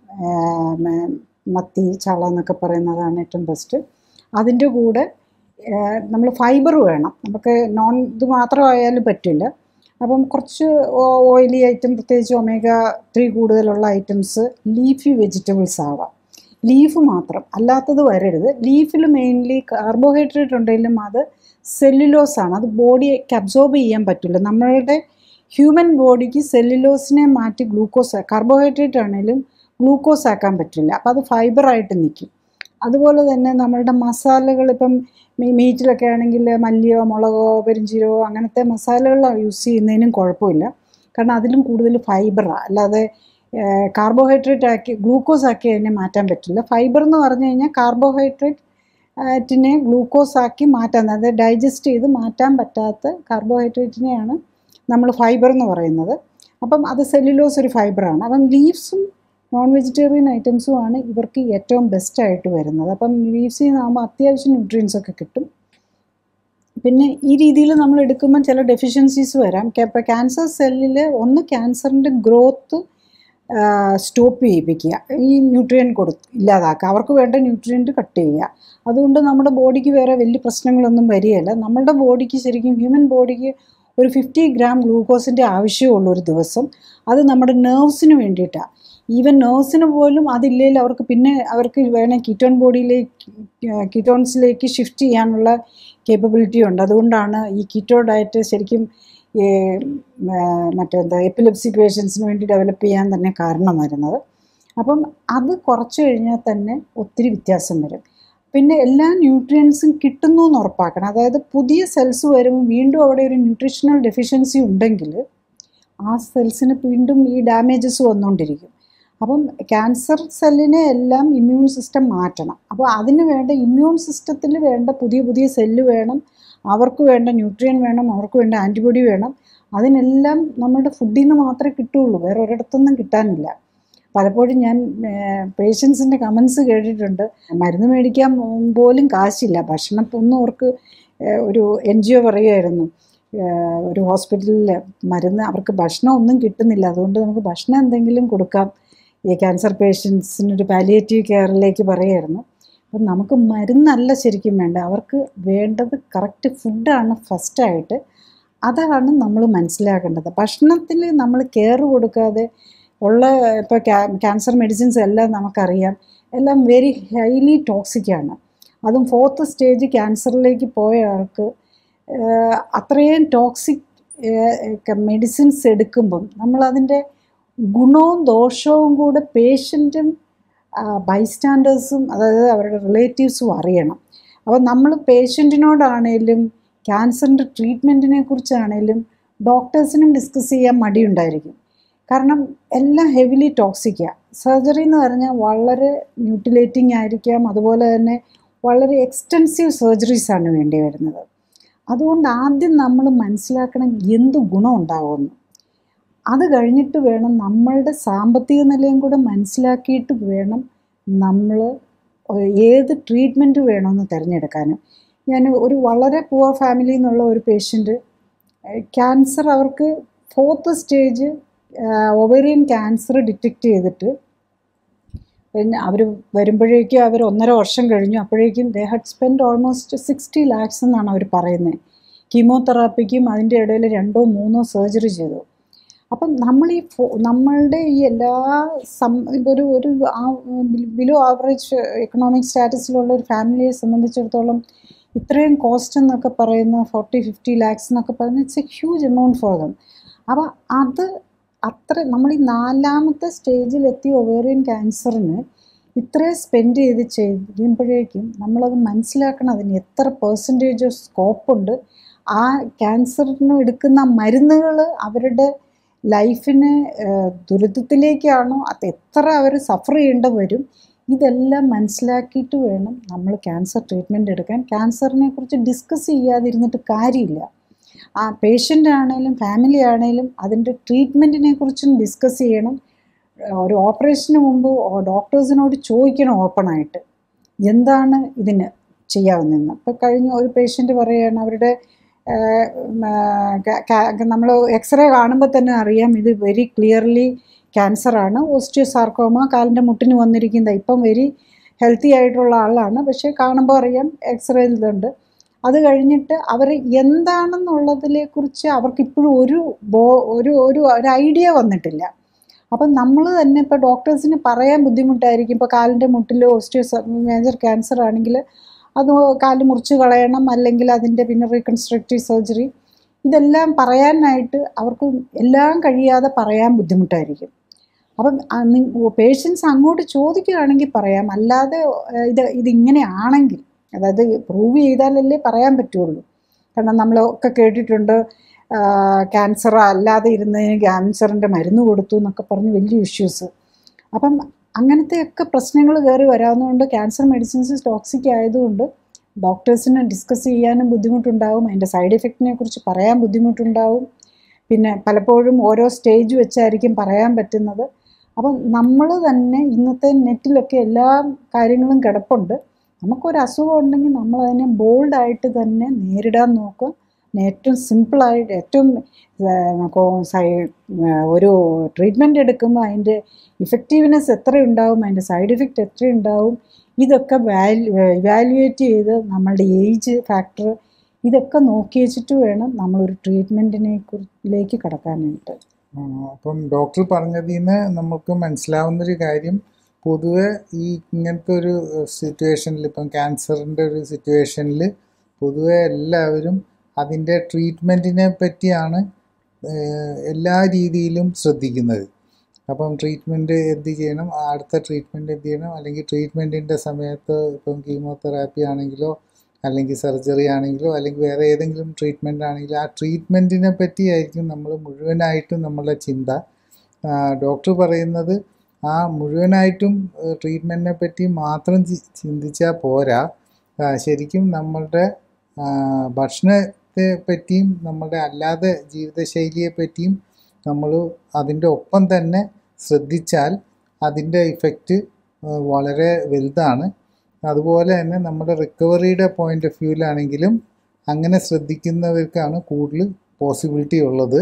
മത്തി, ചാള എന്നൊക്കെ പറയുന്നതാണ് ഏറ്റവും ബെസ്റ്റ്. അതിൻ്റെ കൂടെ നമ്മൾ ഫൈബർ വേണം. നമുക്ക് നോൺ ഇത് മാത്രമായാലും പറ്റില്ല. അപ്പം കുറച്ച് ഓയിലി ഐറ്റം, പ്രത്യേകിച്ച് ഒമേഗ ത്രീ കൂടുതലുള്ള ഐറ്റംസ്, ലീഫി വെജിറ്റബിൾസ് ആവാം. ലീഫ് മാത്രം, അല്ലാത്തത് വരരുത്. ലീഫിൽ മെയിൻലി കാർബോഹൈഡ്രേറ്റ് ഉണ്ടെങ്കിലും അത് സെല്ലുലോസാണ്, അത് ബോഡിക്ക് അബ്സോർബ് ചെയ്യാൻ പറ്റില്ല. നമ്മളുടെ ഹ്യൂമൻ ബോഡിക്ക് സെല്ലുലോസിനെ മാറ്റി ഗ്ലൂക്കോസ്, കാർബോഹൈഡ്രേറ്റ് ആണെങ്കിലും ഗ്ലൂക്കോസ് ആക്കാൻ പറ്റില്ല. അപ്പോൾ അത് ഫൈബറായിട്ട് നിൽക്കും. അതുപോലെ തന്നെ നമ്മളുടെ മസാലകൾ, ഇപ്പം മീറ്റിലൊക്കെ ആണെങ്കിൽ മല്ലിയോ മുളകോ പെരിഞ്ചീരകോ അങ്ങനത്തെ മസാലകൾ യൂസ് ചെയ്യുന്നതിനും കുഴപ്പമില്ല. കാരണം അതിലും കൂടുതൽ ഫൈബറാണ്, അല്ലാതെ കാർബോഹൈഡ്രേറ്റ് ആക്കി ഗ്ലൂക്കോസ് ആക്കി അതിനെ മാറ്റാൻ പറ്റില്ല. ഫൈബർ എന്ന് പറഞ്ഞു കഴിഞ്ഞാൽ കാർബോഹൈഡ്രേറ്റിനെ ഗ്ലൂക്കോസ് ആക്കി മാറ്റാൻ, അതായത് ഡൈജസ്റ്റ് ചെയ്ത് മാറ്റാൻ പറ്റാത്ത കാർബോഹൈഡ്രേറ്റിനെയാണ് നമ്മൾ ഫൈബർ എന്ന് പറയുന്നത്. അപ്പം അത് സെല്ലുലോസ് ഒരു ഫൈബറാണ്. അപ്പം ലീവ്സും നോൺ വെജിറ്റേറിയൻ ഐറ്റംസും ആണ് ഇവർക്ക് ഏറ്റവും ബെസ്റ്റായിട്ട് വരുന്നത്. അപ്പം ലീവ്സിൽ നിന്നാകുമ്പോൾ അത്യാവശ്യം ന്യൂട്രിയൻസ് ഒക്കെ കിട്ടും. പിന്നെ ഈ രീതിയിൽ നമ്മൾ എടുക്കുമ്പോൾ ചില ഡെഫിഷ്യൻസീസ് വരാം. ഇപ്പോൾ ക്യാൻസർ സെല്ലിൽ ഒന്ന് ക്യാൻസറിൻ്റെ ഗ്രോത്ത് സ്റ്റോപ്പ് ചെയ്യിപ്പിക്കുക, ഈ ന്യൂട്രിയൻറ്റ് കൊടു ഇല്ലാതാക്കുക, അവർക്ക് വേണ്ട ന്യൂട്രിയൻറ്റ് കട്ട് ചെയ്യുക. അതുകൊണ്ട് നമ്മുടെ ബോഡിക്ക് വേറെ വലിയ പ്രശ്നങ്ങളൊന്നും വരികയില്ല. നമ്മുടെ ബോഡിക്ക് ശരിക്കും ഹ്യൂമൻ ബോഡിക്ക് ഒരു ഫിഫ്റ്റി ഗ്രാം ഗ്ലൂക്കോസിൻ്റെ ആവശ്യമുള്ളൂ ഒരു ദിവസം. അത് നമ്മുടെ നെർവ്സിന് വേണ്ടിയിട്ടാണ്. ഈവൻ നേഴ്സിന് പോലും അതില്ലെങ്കിൽ അവർക്ക് പിന്നെ അവർക്ക് വേണേൽ കീറ്റോൺ ബോഡിയിലേക്ക് കീറ്റോൺസിലേക്ക് ഷിഫ്റ്റ് ചെയ്യാനുള്ള കേപ്പബിലിറ്റി ഉണ്ട്. അതുകൊണ്ടാണ് ഈ കീറ്റോ ഡയറ്റ് ശരിക്കും ഈ മറ്റെന്താ എപ്പിലെപ്സി പേഷ്യൻസിന് വേണ്ടി ഡെവലപ്പ് ചെയ്യാൻ തന്നെ കാരണം വരുന്നത്. അപ്പം അത് കുറച്ച് കഴിഞ്ഞാൽ തന്നെ ഒത്തിരി വ്യത്യാസം വരും. പിന്നെ എല്ലാ ന്യൂട്രിയൻസും കിട്ടുന്നു എന്ന് ഉറപ്പാക്കണം. അതായത് പുതിയ സെൽസ് വരുമ്പോൾ വീണ്ടും അവിടെ ഒരു ന്യൂട്രീഷണൽ ഡെഫിഷ്യൻസി ഉണ്ടെങ്കിൽ ആ സെൽസിന് വീണ്ടും ഈ ഡാമേജസ് വന്നുകൊണ്ടിരിക്കും. അപ്പം ക്യാൻസർ സെല്ലിനെ എല്ലാം ഇമ്മ്യൂൺ സിസ്റ്റം മാറ്റണം. അപ്പോൾ അതിന് വേണ്ട ഇമ്മ്യൂൺ സിസ്റ്റത്തിൽ വേണ്ട പുതിയ പുതിയ സെല്ല് വേണം, അവർക്ക് വേണ്ട ന്യൂട്രിയൻ വേണം, അവർക്ക് വേണ്ട ആൻറ്റിബോഡി വേണം. അതിനെല്ലാം നമ്മുടെ ഫുഡിൽ നിന്ന് മാത്രമേ കിട്ടുകയുള്ളൂ, വേറെ ഒരിടത്തൊന്നും കിട്ടാനില്ല. പലപ്പോഴും ഞാൻ പേഷ്യൻസിൻ്റെ കമൻസ് കേട്ടിട്ടുണ്ട്, മരുന്ന് മേടിക്കാൻ പോലും കാശില്ല, ഭക്ഷണം ഒന്നും അവർക്ക്. ഒരു എൻ ജി ഒ പറയുമായിരുന്നു, ഒരു ഹോസ്പിറ്റലിൽ മരുന്ന് അവർക്ക് ഭക്ഷണം ഒന്നും കിട്ടുന്നില്ല, അതുകൊണ്ട് നമുക്ക് ഭക്ഷണം എന്തെങ്കിലും കൊടുക്കാം ഈ ക്യാൻസർ പേഷ്യൻസിനൊരു പാലിയേറ്റീവ് കെയറിലേക്ക് പറയുമായിരുന്നു. അപ്പം നമുക്ക് മരുന്നല്ല ശരിക്കും വേണ്ട, അവർക്ക് വേണ്ടത് കറക്റ്റ് ഫുഡാണ് ഫസ്റ്റായിട്ട്. അതാണ് നമ്മൾ മനസ്സിലാക്കേണ്ടത്. ഭക്ഷണത്തിൽ നമ്മൾ കെയർ കൊടുക്കാതെ ഉള്ള ഇപ്പോൾ ക്യാൻസർ മെഡിസിൻസ് എല്ലാം നമുക്കറിയാം, എല്ലാം വെരി ഹൈലി ടോക്സിക്കാണ്. അതും ഫോർത്ത് സ്റ്റേജ് ക്യാൻസറിലേക്ക് പോയ ആൾക്ക് അത്രയും ടോക്സിക് മെഡിസിൻസ് എടുക്കുമ്പം നമ്മളതിൻ്റെ ഗുണവും ദോഷവും കൂടെ പേഷ്യൻറ്റും ബൈസ്റ്റാൻഡേഴ്സും അതായത് അവരുടെ റിലേറ്റീവ്സും അറിയണം. അപ്പോൾ നമ്മൾ പേഷ്യൻറ്റിനോടാണേലും ക്യാൻസറിൻ്റെ ട്രീറ്റ്മെൻറ്റിനെ കുറിച്ചാണേലും ഡോക്ടേഴ്സിനും ഡിസ്കസ് ചെയ്യാൻ മടിയുണ്ടായിരിക്കും. കാരണം എല്ലാം ഹെവിലി ടോക്സിക്കാണ്. സർജറി എന്ന് പറഞ്ഞാൽ വളരെ മ്യൂട്ടിലേറ്റിംഗ് ആയിരിക്കാം, അതുപോലെ തന്നെ വളരെ എക്സ്റ്റെൻസീവ് സർജറീസാണ് വേണ്ടി വരുന്നത്. അതുകൊണ്ട് ആദ്യം നമ്മൾ മനസ്സിലാക്കണം എന്ത് ഗുണം ഉണ്ടാവുമെന്ന്. അത് കഴിഞ്ഞിട്ട് വേണം നമ്മളുടെ സാമ്പത്തിക നിലയും കൂടെ മനസ്സിലാക്കിയിട്ട് വേണം നമ്മൾ ഏത് ട്രീറ്റ്മെൻറ്റ് വേണമെന്ന് തിരഞ്ഞെടുക്കാൻ. ഞാൻ ഒരു വളരെ പുവർ ഫാമിലിയിൽ നിന്നുള്ള ഒരു പേഷ്യൻറ്റ്, ക്യാൻസർ അവർക്ക് fourth stage ovarian cancer detect ചെയ്തിട്ട് പിന്നെ അവർ വരുമ്പോഴേക്കും അവർ ഒന്നര വർഷം കഴിഞ്ഞു. അപ്പോഴേക്കും they had spend almost sixty lakhs എന്നാണ് അവർ പറയുന്നത്. കീമോതെറാപ്പിക്കും അതിൻ്റെ ഇടയിൽ രണ്ടോ മൂന്നോ സർജറി ചെയ്തു. അപ്പം നമ്മൾ ഈ നമ്മളുടെ ഈ എല്ലാ സം ഒരു ഒരു ബിലോ ആവറേജ് എക്കണോമിക് സ്റ്റാറ്റസിലുള്ള ഒരു ഫാമിലിയെ സംബന്ധിച്ചിടത്തോളം ഇത്രയും കോസ്റ്റ് എന്നൊക്കെ പറയുന്ന ഫോർട്ടി ഫിഫ്റ്റി ലാക്സ് എന്നൊക്കെ പറയുന്നത് it's a huge amount for them. അപ്പോൾ അത് അത്ര നമ്മൾ ഈ നാലാമത്തെ സ്റ്റേജിലെത്തി ഒവേറിയൻ ക്യാൻസറിന് ഇത്രയും സ്പെൻഡ് ചെയ്ത് ചെയ്യുമ്പോഴേക്കും നമ്മളത് മനസ്സിലാക്കണം അതിന് എത്ര പെർസെൻറ്റേജ് ഓഫ് സ്കോപ്പുണ്ട്. ആ ക്യാൻസറിന് എടുക്കുന്ന മരുന്നുകൾ അവരുടെ ലൈഫിന് ദുരിതത്തിലേക്കാണോ, അത് എത്ര അവർ സഫർ ചെയ്യേണ്ടി വരും, ഇതെല്ലാം മനസ്സിലാക്കിയിട്ട് വേണം നമ്മൾ ക്യാൻസർ ട്രീറ്റ്മെൻറ്റ് എടുക്കാൻ. ക്യാൻസറിനെ കുറിച്ച് ഡിസ്കസ് ചെയ്യാതിരുന്നിട്ട് കാര്യമില്ല. ആ പേഷ്യൻ്റ് ആണെങ്കിലും ഫാമിലി ആണെങ്കിലും അതിൻ്റെ ട്രീറ്റ്മെൻറ്റിനെ കുറിച്ചും ഡിസ്കസ് ചെയ്യണം. ഒരു ഓപ്പറേഷന് മുമ്പ് ഡോക്ടേഴ്സിനോട് ചോദിക്കണം ഓപ്പണായിട്ട് എന്താണ് ഇതിന് ചെയ്യാവുന്നതെന്ന്. ഇപ്പോൾ കഴിഞ്ഞ ഒരു പേഷ്യൻ്റ് പറയുകയാണ് അവരുടെ നമ്മൾ എക്സ്റേ കാണുമ്പോൾ തന്നെ അറിയാം ഇത് വെരി ക്ലിയർലി ക്യാൻസറാണ്. ഓസ്റ്റിയോസാർക്കോമ കാലിൻ്റെ മുട്ടിന് വന്നിരിക്കുന്നത്. ഇപ്പം വെരി ഹെൽത്തി ആയിട്ടുള്ള ആളാണ്, പക്ഷേ കാണുമ്പോൾ അറിയാം എക്സ്റേ ഇതുണ്ട്. അത് കഴിഞ്ഞിട്ട് അവർ എന്താണെന്നുള്ളതിനെക്കുറിച്ച് അവർക്കിപ്പോഴും ഒരു ബോ ഒരു ഒരു ഒരു ഐഡിയ വന്നിട്ടില്ല. അപ്പം നമ്മൾ തന്നെ ഇപ്പോൾ ഡോക്ടേഴ്സിന് പറയാൻ ബുദ്ധിമുട്ടായിരിക്കും. ഇപ്പോൾ കാലിൻ്റെ മുട്ടിൽ ഓസ്റ്റിയോ മേജർ ക്യാൻസർ ആണെങ്കിൽ അത് കാല് മുറിച്ച് കളയണം, അല്ലെങ്കിൽ അതിൻ്റെ പിന്നെ റീകൺസ്ട്രക്റ്റീവ് സർജറി, ഇതെല്ലാം പറയാനായിട്ട് അവർക്ക് എല്ലാം കഴിയാതെ പറയാൻ ബുദ്ധിമുട്ടായിരിക്കും. അപ്പം പേഷ്യൻസ് അങ്ങോട്ട് ചോദിക്കുകയാണെങ്കിൽ പറയാം, അല്ലാതെ ഇത് ഇതിങ്ങനെയാണെങ്കിൽ, അതായത് പ്രൂവ് ചെയ്താലല്ലേ പറയാൻ പറ്റുള്ളൂ. കാരണം നമ്മളൊക്കെ കേട്ടിട്ടുണ്ട് ക്യാൻസർ അല്ലാതെ ഇരുന്നതിന് ക്യാൻസറിൻ്റെ മരുന്ന് കൊടുത്തു എന്നൊക്കെ പറഞ്ഞ് വലിയ ഇഷ്യൂസ്. അപ്പം അങ്ങനത്തെയൊക്കെ പ്രശ്നങ്ങൾ കയറി വരാവുന്നതുകൊണ്ട് ക്യാൻസർ മെഡിസിൻസ് ടോക്സിക് ആയതുകൊണ്ട് ഡോക്ടേഴ്സിന് ഡിസ്കസ് ചെയ്യാനും ബുദ്ധിമുട്ടുണ്ടാവും, അതിൻ്റെ സൈഡ് എഫക്റ്റിനെ കുറിച്ച് പറയാൻ ബുദ്ധിമുട്ടുണ്ടാവും. പിന്നെ പലപ്പോഴും ഓരോ സ്റ്റേജ് വെച്ചായിരിക്കും പറയാൻ പറ്റുന്നത്. അപ്പം നമ്മൾ തന്നെ ഇന്നത്തെ നെറ്റിലൊക്കെ എല്ലാ കാര്യങ്ങളും കിടപ്പുണ്ട്. നമുക്കൊരു അസുഖം ഉണ്ടെങ്കിൽ നമ്മളതിനെ ബോൾഡായിട്ട് തന്നെ നേരിടാൻ നോക്കുക. ഏറ്റവും സിമ്പിളായിട്ട് ഏറ്റവും ഒരു ട്രീറ്റ്മെൻറ്റ് എടുക്കുമ്പോൾ അതിൻ്റെ ഇഫക്റ്റീവ്നെസ് എത്രയുണ്ടാവും, അതിൻ്റെ സൈഡ് എഫക്റ്റ് എത്രയുണ്ടാവും, ഇതൊക്കെ വാല്യൂ ഇവാലുവേറ്റ് ചെയ്ത് നമ്മളുടെ ഏജ് ഫാക്ടർ ഇതൊക്കെ നോക്കി വെച്ചിട്ട് വേണം നമ്മളൊരു ട്രീറ്റ്മെൻറ്റിനെ കുറിച്ചിലേക്ക് കടക്കാനായിട്ട്. അപ്പം ഡോക്ടർ പറഞ്ഞതിൽ നിന്ന് നമുക്ക് മനസ്സിലാവുന്നൊരു കാര്യം, പൊതുവെ ഈ ഇങ്ങനത്തെ ഒരു സിറ്റുവേഷനിൽ, ഇപ്പം ക്യാൻസറിൻ്റെ ഒരു സിറ്റുവേഷനിൽ പൊതുവെ എല്ലാവരും അതിൻ്റെ ട്രീറ്റ്മെൻറ്റിനെ പറ്റിയാണ് എല്ലാ രീതിയിലും ശ്രദ്ധിക്കുന്നത്. അപ്പം ട്രീറ്റ്മെൻറ്റ് എന്ത് ചെയ്യണം, അടുത്ത ട്രീറ്റ്മെൻറ്റ് എന്ത് ചെയ്യണം, അല്ലെങ്കിൽ ട്രീറ്റ്മെൻറ്റിൻ്റെ സമയത്ത് ഇപ്പം കീമോതെറാപ്പി ആണെങ്കിലോ അല്ലെങ്കിൽ സർജറി ആണെങ്കിലോ അല്ലെങ്കിൽ വേറെ ഏതെങ്കിലും ട്രീറ്റ്മെൻ്റ് ആണെങ്കിലോ ആ ട്രീറ്റ്മെൻറ്റിനെ പറ്റിയായിരിക്കും നമ്മൾ മുഴുവനായിട്ടും നമ്മളുടെ ചിന്ത. ഡോക്ടർ പറയുന്നത് ആ മുഴുവനായിട്ടും ട്രീറ്റ്മെൻറ്റിനെ പറ്റി മാത്രം ചിന്തിച്ചാൽ പോരാ, ശരിക്കും നമ്മളുടെ ഭക്ഷണത്തെ പറ്റിയും നമ്മളുടെ അല്ലാതെ ജീവിതശൈലിയെ പറ്റിയും നമ്മൾ അതിൻ്റെ ഒപ്പം തന്നെ ശ്രദ്ധിച്ചാൽ അതിൻ്റെ ഇഫക്റ്റ് വളരെ വലുതാണ്. അതുപോലെ തന്നെ നമ്മുടെ റിക്കവറിയുടെ പോയിൻ്റ് ഓഫ് വ്യൂവിലാണെങ്കിലും അങ്ങനെ ശ്രദ്ധിക്കുന്നവർക്കാണ് കൂടുതൽ പോസിബിലിറ്റി ഉള്ളത്.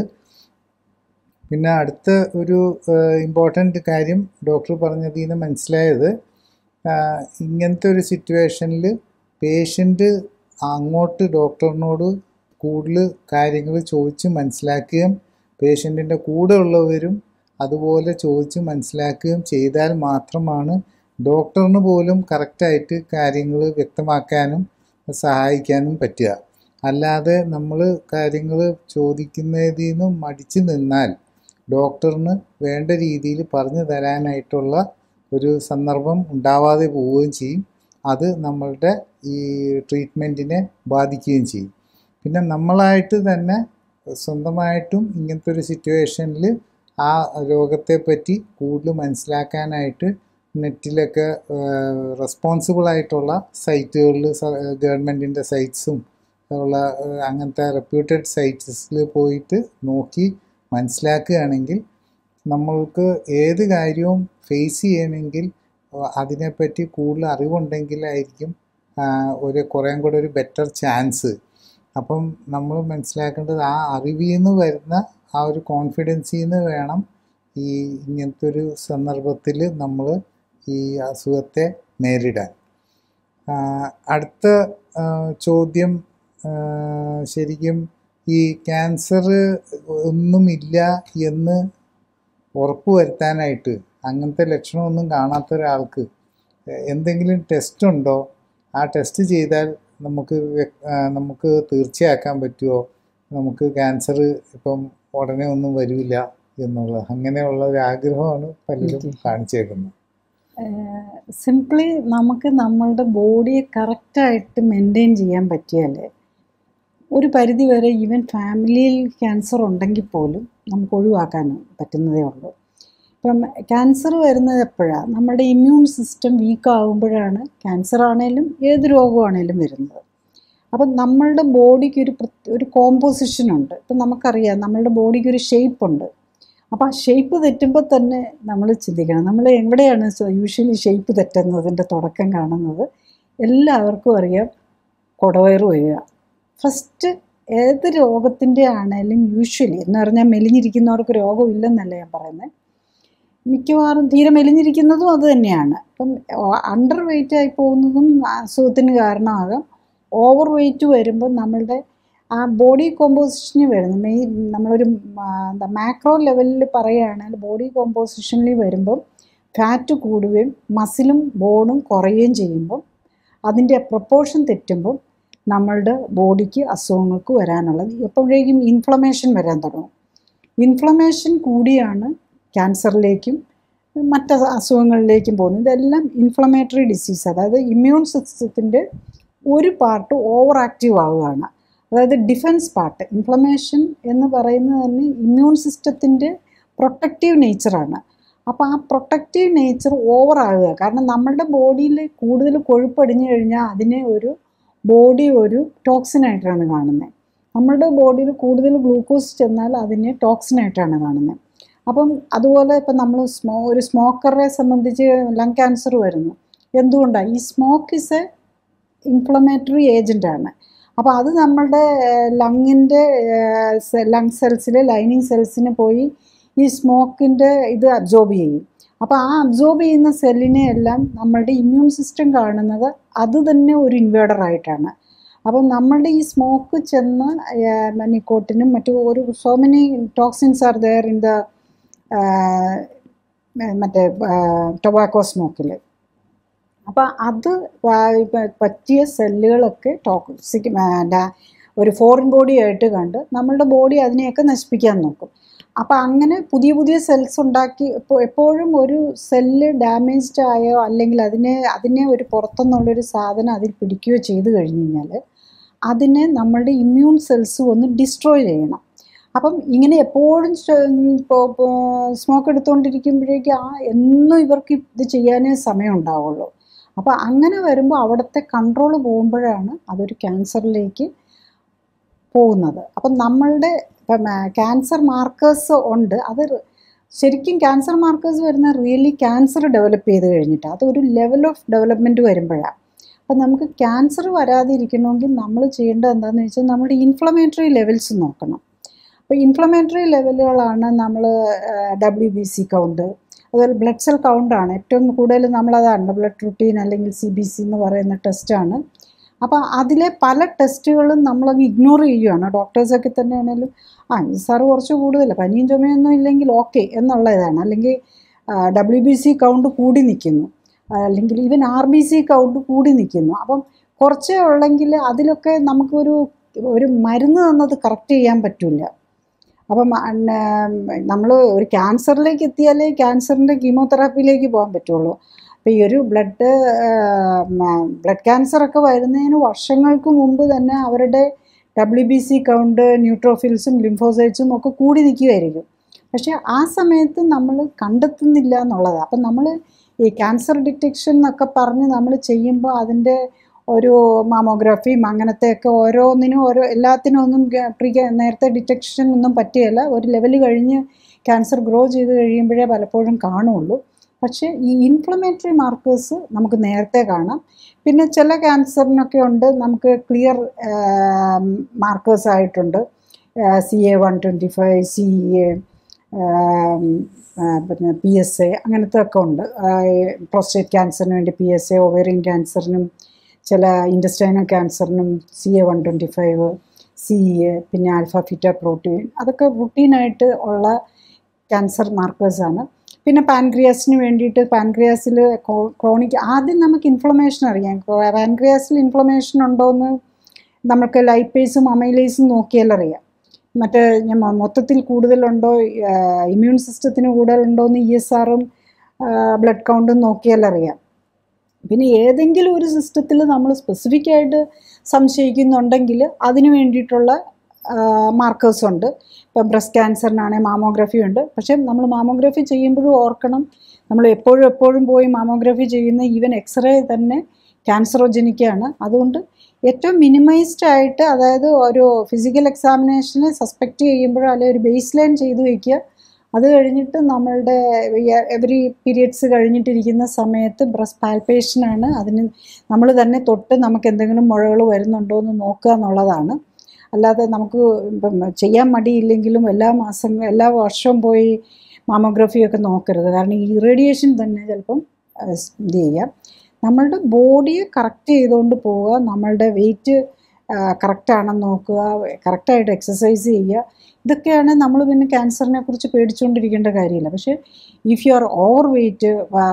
പിന്നെ അടുത്ത ഒരു ഇമ്പോർട്ടൻ്റ് കാര്യം ഡോക്ടർ പറഞ്ഞതിൽ നിന്ന് മനസ്സിലായത്, ഇങ്ങനത്തെ ഒരു സിറ്റുവേഷനിൽ പേഷ്യൻ്റ് അങ്ങോട്ട് ഡോക്ടറിനോട് കൂടുതൽ കാര്യങ്ങൾ ചോദിച്ച് മനസ്സിലാക്കുകയും പേഷ്യൻറ്റിൻ്റെ കൂടെ ഉള്ളവരും അതുപോലെ ചോദിച്ച് മനസ്സിലാക്കുകയും ചെയ്താൽ മാത്രമാണ് ഡോക്ടറിന് പോലും കറക്റ്റായിട്ട് കാര്യങ്ങൾ വ്യക്തമാക്കാനും സഹായിക്കാനും പറ്റുക. അല്ലാതെ നമ്മൾ കാര്യങ്ങൾ ചോദിക്കുന്നതിൽ നിന്നും മടിച്ചു നിന്നാൽ ഡോക്ടറിന് വേണ്ട രീതിയിൽ പറഞ്ഞു തരാനായിട്ടുള്ള ഒരു സന്ദർഭം ഉണ്ടാവാതെ പോവുകയും ചെയ്യും. അത് നമ്മളുടെ ഈ ട്രീറ്റ്മെൻറ്റിനെ ബാധിക്കുകയും ചെയ്യും. പിന്നെ നമ്മളായിട്ട് തന്നെ സ്വന്തമായിട്ടും ഇങ്ങനത്തെ ഒരു സിറ്റുവേഷനിൽ ആ രോഗത്തെപ്പറ്റി കൂടുതൽ മനസ്സിലാക്കാനായിട്ട് നെറ്റിലൊക്കെ റെസ്പോൺസിബിളായിട്ടുള്ള സൈറ്റുകളിൽ ഗവൺമെൻറ്റിൻ്റെ സൈറ്റ്സും ഉള്ള അങ്ങനത്തെ റെപ്യൂട്ടഡ് സൈറ്റ്സിൽ പോയിട്ട് നോക്കി മനസ്സിലാക്കുകയാണെങ്കിൽ നമ്മൾക്ക് ഏത് കാര്യവും ഫേസ് ചെയ്യണമെങ്കിൽ അതിനെപ്പറ്റി കൂടുതൽ അറിവുണ്ടെങ്കിലായിരിക്കും ഒരു കുറേയും കൂടെ ഒരു ബെറ്റർ ചാൻസ്. അപ്പം നമ്മൾ മനസ്സിലാക്കേണ്ടത് ആ അറിവിൽ നിന്ന് വരുന്ന ആ ഒരു കോൺഫിഡൻസിൽ നിന്ന് വേണം ഈ ഇങ്ങനത്തെ ഒരു സന്ദർഭത്തിൽ നമ്മൾ ഈ അസുഖത്തെ നേരിടാൻ. അടുത്ത ചോദ്യം, ശരിക്കും ഈ ക്യാൻസർ ഒന്നുമില്ല എന്ന് ഉറപ്പുവരുത്താനായിട്ട് അങ്ങനത്തെ ലക്ഷണമൊന്നും കാണാത്ത ഒരാൾക്ക് എന്തെങ്കിലും ടെസ്റ്റ് ഉണ്ടോ? ആ ടെസ്റ്റ് ചെയ്താൽ നമുക്ക് നമുക്ക് തീർച്ചയാക്കാൻ പറ്റുമോ നമുക്ക് ക്യാൻസർ ഇപ്പം ഉടനെ ഒന്നും വരില്ല എന്നുള്ളത്? അങ്ങനെയുള്ള ഒരു ആഗ്രഹമാണ് പലരും കാണിച്ചേക്കുന്നത്. സിംപ്ലി നമുക്ക് നമ്മളുടെ ബോഡിയെ കറക്റ്റായിട്ട് മെയിൻറ്റെയിൻ ചെയ്യാൻ പറ്റിയാലേ ഒരു പരിധി വരെ ഈവൻ ഫാമിലിയിൽ ക്യാൻസർ ഉണ്ടെങ്കിൽ പോലും നമുക്ക് ഒഴിവാക്കാൻ പറ്റുന്നതേ ഉള്ളൂ. ഇപ്പം ക്യാൻസർ വരുന്നത് എപ്പോഴാണ്? നമ്മുടെ ഇമ്മ്യൂൺ സിസ്റ്റം വീക്ക് ആകുമ്പോഴാണ് ക്യാൻസർ ആണേലും ഏത് രോഗമാണേലും വരുന്നത്. അപ്പം നമ്മളുടെ ബോഡിക്ക് ഒരു ഒരു കോമ്പോസിഷനുണ്ട്. ഇപ്പം നമുക്കറിയാം നമ്മളുടെ ബോഡിക്ക് ഒരു ഷേപ്പുണ്ട്. അപ്പോൾ ആ ഷേപ്പ് തെറ്റുമ്പോൾ തന്നെ നമ്മൾ ചിന്തിക്കണം, നമ്മൾ എവിടെയാണ് യൂഷ്വലി ഷേപ്പ് തെറ്റുന്നതിൻ്റെ തുടക്കം കാണുന്നത്? എല്ലാവർക്കും അറിയാം, കുടവയറ് വരിക. ഫസ്റ്റ് ഏത് രോഗത്തിൻ്റെ ആണേലും യൂഷ്വലി എന്ന് പറഞ്ഞാൽ മെലിഞ്ഞിരിക്കുന്നവർക്ക് രോഗമില്ലെന്നല്ല ഞാൻ പറയുന്നത്, മിക്കവാറും തീരെ മെലിഞ്ഞിരിക്കുന്നതും അത് തന്നെയാണ്. അപ്പം അണ്ടർ വെയിറ്റ് ആയി പോകുന്നതും അസുഖത്തിന് കാരണമാകാം. ഓവർ വെയിറ്റ് വരുമ്പോൾ നമ്മളുടെ ആ ബോഡി കോമ്പോസിഷനിൽ വരുന്നു. മെയിൻ നമ്മളൊരു എന്താ മാക്രോ ലെവലിൽ പറയുകയാണെങ്കിൽ ബോഡി കോമ്പോസിഷനിൽ വരുമ്പം ഫാറ്റ് കൂടുകയും മസിലും ബോണും കുറയുകയും ചെയ്യുമ്പം അതിൻ്റെ പ്രൊപ്പോർഷൻ തെറ്റുമ്പം നമ്മളുടെ ബോഡിക്ക് അസുഖങ്ങൾക്ക് വരാനുള്ളത് എപ്പോഴേക്കും ഇൻഫ്ലമേഷൻ വരാൻ തുടങ്ങും. ഇൻഫ്ലമേഷൻ കൂടിയാണ് ക്യാൻസറിലേക്കും മറ്റ് അസുഖങ്ങളിലേക്കും പോകുന്നത്. ഇതെല്ലാം ഇൻഫ്ലമേറ്ററി ഡിസീസ്, അതായത് ഇമ്മ്യൂൺ സിസ്റ്റത്തിൻ്റെ ഒരു പാർട്ട് ഓവർ ആക്റ്റീവ് ആവുകയാണ്. അതായത് ഡിഫൻസ് പാർട്ട്. ഇൻഫ്ലമേഷൻ എന്ന് പറയുന്നത് തന്നെ ഇമ്മ്യൂൺ സിസ്റ്റത്തിൻ്റെ പ്രൊട്ടക്റ്റീവ് നേച്ചറാണ്. അപ്പോൾ ആ പ്രൊട്ടക്റ്റീവ് നേച്ചർ ഓവർ ആവുക. കാരണം നമ്മളുടെ ബോഡിയിൽ കൂടുതൽ കൊഴുപ്പടിഞ്ഞു കഴിഞ്ഞാൽ അതിനെ ഒരു ബോഡി ഒരു ടോക്സിനായിട്ടാണ് കാണുന്നത്. നമ്മളുടെ ബോഡിയിൽ കൂടുതൽ ഗ്ലൂക്കോസ് ചെന്നാൽ അതിനെ ടോക്സിനായിട്ടാണ് കാണുന്നത്. അപ്പം അതുപോലെ ഇപ്പം നമ്മൾ സ്മോ ഒരു സ്മോക്കറെ സംബന്ധിച്ച് ലങ് ക്യാൻസർ വരുന്നു. എന്തുകൊണ്ടാണ്? ഈ സ്മോക്ക് ഇസ് എ ഇൻഫ്ലമേറ്ററി ഏജൻ്റാണ്. അപ്പോൾ അത് നമ്മളുടെ ലങ്ങിൻ്റെ ലങ് സെൽസിലെ ലൈനിങ് സെൽസിന് പോയി ഈ സ്മോക്കിൻ്റെ ഇത് അബ്സോർബ് ചെയ്യും. അപ്പോൾ ആ അബ്സോർബ് ചെയ്യുന്ന സെല്ലിനെ എല്ലാം നമ്മളുടെ ഇമ്മ്യൂൺ സിസ്റ്റം കാണുന്നത് അത് തന്നെ ഒരു ഇൻവേഡറായിട്ടാണ്. അപ്പം നമ്മളുടെ ഈ സ്മോക്ക് ചെന്ന നിക്കോട്ടിനും മറ്റു ഒരു so many toxins are there in the മറ്റേ ടൊബാക്കോ സ്മോക്കിൽ. അപ്പോൾ അത് പറ്റിയ സെല്ലുകളൊക്കെ ടോക്സിക് ഒരു ഫോറിൻ ബോഡി ആയിട്ട് കണ്ട് നമ്മളുടെ ബോഡി അതിനെയൊക്കെ നശിപ്പിക്കാൻ നോക്കും. അപ്പോൾ അങ്ങനെ പുതിയ പുതിയ സെൽസ് ഉണ്ടാക്കി ഇപ്പോൾ എപ്പോഴും ഒരു സെല്ല് ഡാമേജ്ഡ് ആയോ അല്ലെങ്കിൽ അതിനെ അതിനെ ഒരു പുറത്തുനിന്നുള്ളൊരു സാധനം അതിൽ പിടിക്കുകയോ ചെയ്തു കഴിഞ്ഞ് കഴിഞ്ഞാൽ അതിനെ നമ്മളുടെ ഇമ്മ്യൂൺ സെൽസ് ഒന്ന് ഡിസ്ട്രോയ് ചെയ്യണം. അപ്പം ഇങ്ങനെ എപ്പോഴും ഇപ്പോൾ സ്മോക്ക് എടുത്തുകൊണ്ടിരിക്കുമ്പോഴേക്കും ആ എന്നും ഇവർക്ക് ഇത് ചെയ്യാനേ സമയം ഉണ്ടാവുള്ളൂ. അപ്പോൾ അങ്ങനെ വരുമ്പോൾ അവിടുത്തെ കൺട്രോൾ പോകുമ്പോഴാണ് അതൊരു ക്യാൻസറിലേക്ക് പോകുന്നത്. അപ്പം നമ്മളുടെ ഇപ്പം ക്യാൻസർ മാർക്കേഴ്സ് ഉണ്ട്. അത് ശരിക്കും ക്യാൻസർ മാർക്കേഴ്സ് വരുന്ന റിയലി ക്യാൻസർ ഡെവലപ്പ് ചെയ്ത് കഴിഞ്ഞിട്ട് അതൊരു ലെവൽ ഓഫ് ഡെവലപ്മെൻറ്റ് വരുമ്പോഴാണ്. അപ്പം നമുക്ക് ക്യാൻസർ വരാതിരിക്കണമെങ്കിൽ നമ്മൾ ചെയ്യേണ്ടത് എന്താണെന്ന് വെച്ചാൽ നമ്മുടെ ഇൻഫ്ലമേറ്ററി ലെവൽസ് നോക്കണം. അപ്പോൾ ഇൻഫ്ലമേറ്ററി ലെവലുകളാണ് നമ്മൾ ഡബ്ല്യു ബി സി കൗണ്ട്, അതുപോലെ ബ്ലഡ് സെൽ കൗണ്ടാണ് ഏറ്റവും കൂടുതൽ നമ്മളതാണ് ബ്ലഡ് റുട്ടീൻ അല്ലെങ്കിൽ സി ബി സി എന്ന് പറയുന്ന ടെസ്റ്റാണ്. അപ്പോൾ അതിലെ പല ടെസ്റ്റുകളും നമ്മളങ്ങ് ഇഗ്നോർ ചെയ്യുകയാണ്. ഡോക്ടേഴ്സൊക്കെ തന്നെ ആണെങ്കിലും ആ ഈ സാറ് കുറച്ച് കൂടുതൽ പനിയും ചുമയൊന്നും ഇല്ലെങ്കിൽ ഓക്കെ എന്നുള്ള ഇതാണ്. അല്ലെങ്കിൽ ഡബ്ല്യു ബി സി കൗണ്ട് കൂടി നിൽക്കുന്നു, അല്ലെങ്കിൽ even R B C count കൂടി നിൽക്കുന്നു. അപ്പം കുറച്ചേ ഉള്ളെങ്കിൽ അതിലൊക്കെ നമുക്കൊരു ഒരു മരുന്ന് തന്നത് കറക്റ്റ് ചെയ്യാൻ പറ്റില്ല. അപ്പം നമ്മൾ ഒരു ക്യാൻസറിലേക്ക് എത്തിയാലേ ക്യാൻസറിൻ്റെ കീമോതെറാപ്പിയിലേക്ക് പോകാൻ പറ്റുള്ളൂ. അപ്പോൾ ഈ ഒരു ബ്ലഡ് ബ്ലഡ് ക്യാൻസറൊക്കെ വരുന്നതിന് വർഷങ്ങൾക്ക് മുമ്പ് തന്നെ അവരുടെ ഡബ്ല്യു ബി സി കൗണ്ട് ന്യൂട്രോഫിൽസും ലിംഫോസൈറ്റ്സും ഒക്കെ കൂടി നിൽക്കുമായിരിക്കും. പക്ഷേ ആ സമയത്ത് നമ്മൾ കണ്ടെത്തുന്നില്ല എന്നുള്ളതാണ്. അപ്പം നമ്മൾ ഈ ക്യാൻസർ ഡിറ്റക്ഷൻ എന്നൊക്കെ പറഞ്ഞ് നമ്മൾ ചെയ്യുമ്പോൾ അതിൻ്റെ ഒരു മാമോഗ്രാഫിയും അങ്ങനത്തെയൊക്കെ ഓരോന്നിനും ഓരോ എല്ലാത്തിനും ഒന്നും പ്രീ നേരത്തെ ഡിറ്റക്ഷൻ ഒന്നും പറ്റുകയില്ല. ഒരു ലെവൽ കഴിഞ്ഞ് ക്യാൻസർ ഗ്രോ ചെയ്ത് കഴിയുമ്പോഴേ പലപ്പോഴും കാണുള്ളൂ. പക്ഷേ ഈ ഇൻഫ്ലമേറ്ററി മാർക്കേഴ്സ് നമുക്ക് നേരത്തെ കാണാം. പിന്നെ ചില ക്യാൻസറിനൊക്കെ ഉണ്ട് നമുക്ക് ക്ലിയർ മാർക്കേഴ്സ് ആയിട്ടുണ്ട്. C A one twenty five, C A, പിന്നെ പി എസ് എ, അങ്ങനത്തെ ഒക്കെ ഉണ്ട്. പ്രോസ്റ്റേറ്റ് ക്യാൻസറിന് വേണ്ടി പി എസ് എ, ഒവേറിയൻ ക്യാൻസറിനും ചില ഇൻറ്റസ്റ്റൈനൽ ക്യാൻസറിനും C A one twenty five, C A, പിന്നെ ആൽഫ ഫീറ്റ പ്രോട്ടീൻ, അതൊക്കെ റുട്ടീനായിട്ട് ഉള്ള ക്യാൻസർ മാർക്കേഴ്സാണ്. പിന്നെ പാൻക്രിയാസിന് വേണ്ടിയിട്ട് പാൻക്രിയാസിൽ ക്രോണിക് ആദ്യം നമുക്ക് ഇൻഫ്ലമേഷൻ അറിയാം. പാൻക്രിയാസിൽ ഇൻഫ്ലമേഷൻ ഉണ്ടോയെന്ന് നമുക്ക് ലൈപ്പേസും അമൈലേസും നോക്കിയാൽ അറിയാം. മറ്റേ മൊത്തത്തിൽ കൂടുതലുണ്ടോ, ഇമ്മ്യൂൺ സിസ്റ്റത്തിന് കൂടുതലുണ്ടോ എന്ന് ഇ എസ് ആറും ബ്ലഡ് കൗണ്ടും നോക്കിയാൽ അറിയാം. പിന്നെ ഏതെങ്കിലും ഒരു സിസ്റ്റത്തിൽ നമ്മൾ സ്പെസിഫിക് ആയിട്ട് സംശയിക്കുന്നുണ്ടെങ്കിൽ അതിന് വേണ്ടിയിട്ടുള്ള മാർക്കേഴ്സ് ഉണ്ട്. ഇപ്പം ബ്രസ്റ്റ് ക്യാൻസറിനാണെങ്കിൽ മാമോഗ്രഫി ഉണ്ട്. പക്ഷേ നമ്മൾ മാമോഗ്രഫി ചെയ്യുമ്പോഴും ഓർക്കണം, നമ്മൾ എപ്പോഴും എപ്പോഴും പോയി മാമോഗ്രഫി ചെയ്യുന്ന ഈവൻ എക്സ്റേ തന്നെ ക്യാൻസറോജനിക്കാണ്. അതുകൊണ്ട് ഏറ്റവും മിനിമൈസ്ഡ് ആയിട്ട്, അതായത് ഒരു ഫിസിക്കൽ എക്സാമിനേഷന് സസ്പെക്റ്റ് ചെയ്യുമ്പോഴോ അല്ലെങ്കിൽ ഒരു ബേസ് ലൈൻ ചെയ്ത് വയ്ക്കുക. അത് കഴിഞ്ഞിട്ട് നമ്മളുടെ എവറി പീരിയഡ്സ് കഴിഞ്ഞിട്ടിരിക്കുന്ന സമയത്ത് ബ്രസ്റ്റ് പാൽപേഷനാണ്. അതിന് നമ്മൾ തന്നെ തൊട്ട് നമുക്ക് എന്തെങ്കിലും മുഴകൾ വരുന്നുണ്ടോ എന്ന് നോക്കുക എന്നുള്ളതാണ്. അല്ലാതെ നമുക്ക് ഇപ്പം ചെയ്യാൻ മടിയില്ലെങ്കിലും എല്ലാ മാസം എല്ലാ വർഷവും പോയി മാമോഗ്രഫിയൊക്കെ നോക്കരുത്. കാരണം ഈ റേഡിയേഷൻ തന്നെ ചിലപ്പം ഇത് ചെയ്യാം. നമ്മളുടെ ബോഡിയെ കറക്റ്റ് ചെയ്തുകൊണ്ട് പോവുക, നമ്മളുടെ വെയിറ്റ് കറക്റ്റാണെന്ന് നോക്കുക, കറക്റ്റായിട്ട് എക്സസൈസ് ചെയ്യുക. ഇതൊക്കെയാണ് നമ്മൾ പിന്നെ ക്യാൻസറിനെ കുറിച്ച് പേടിച്ചുകൊണ്ടിരിക്കേണ്ട കാര്യമില്ല. പക്ഷേ if you are over weight,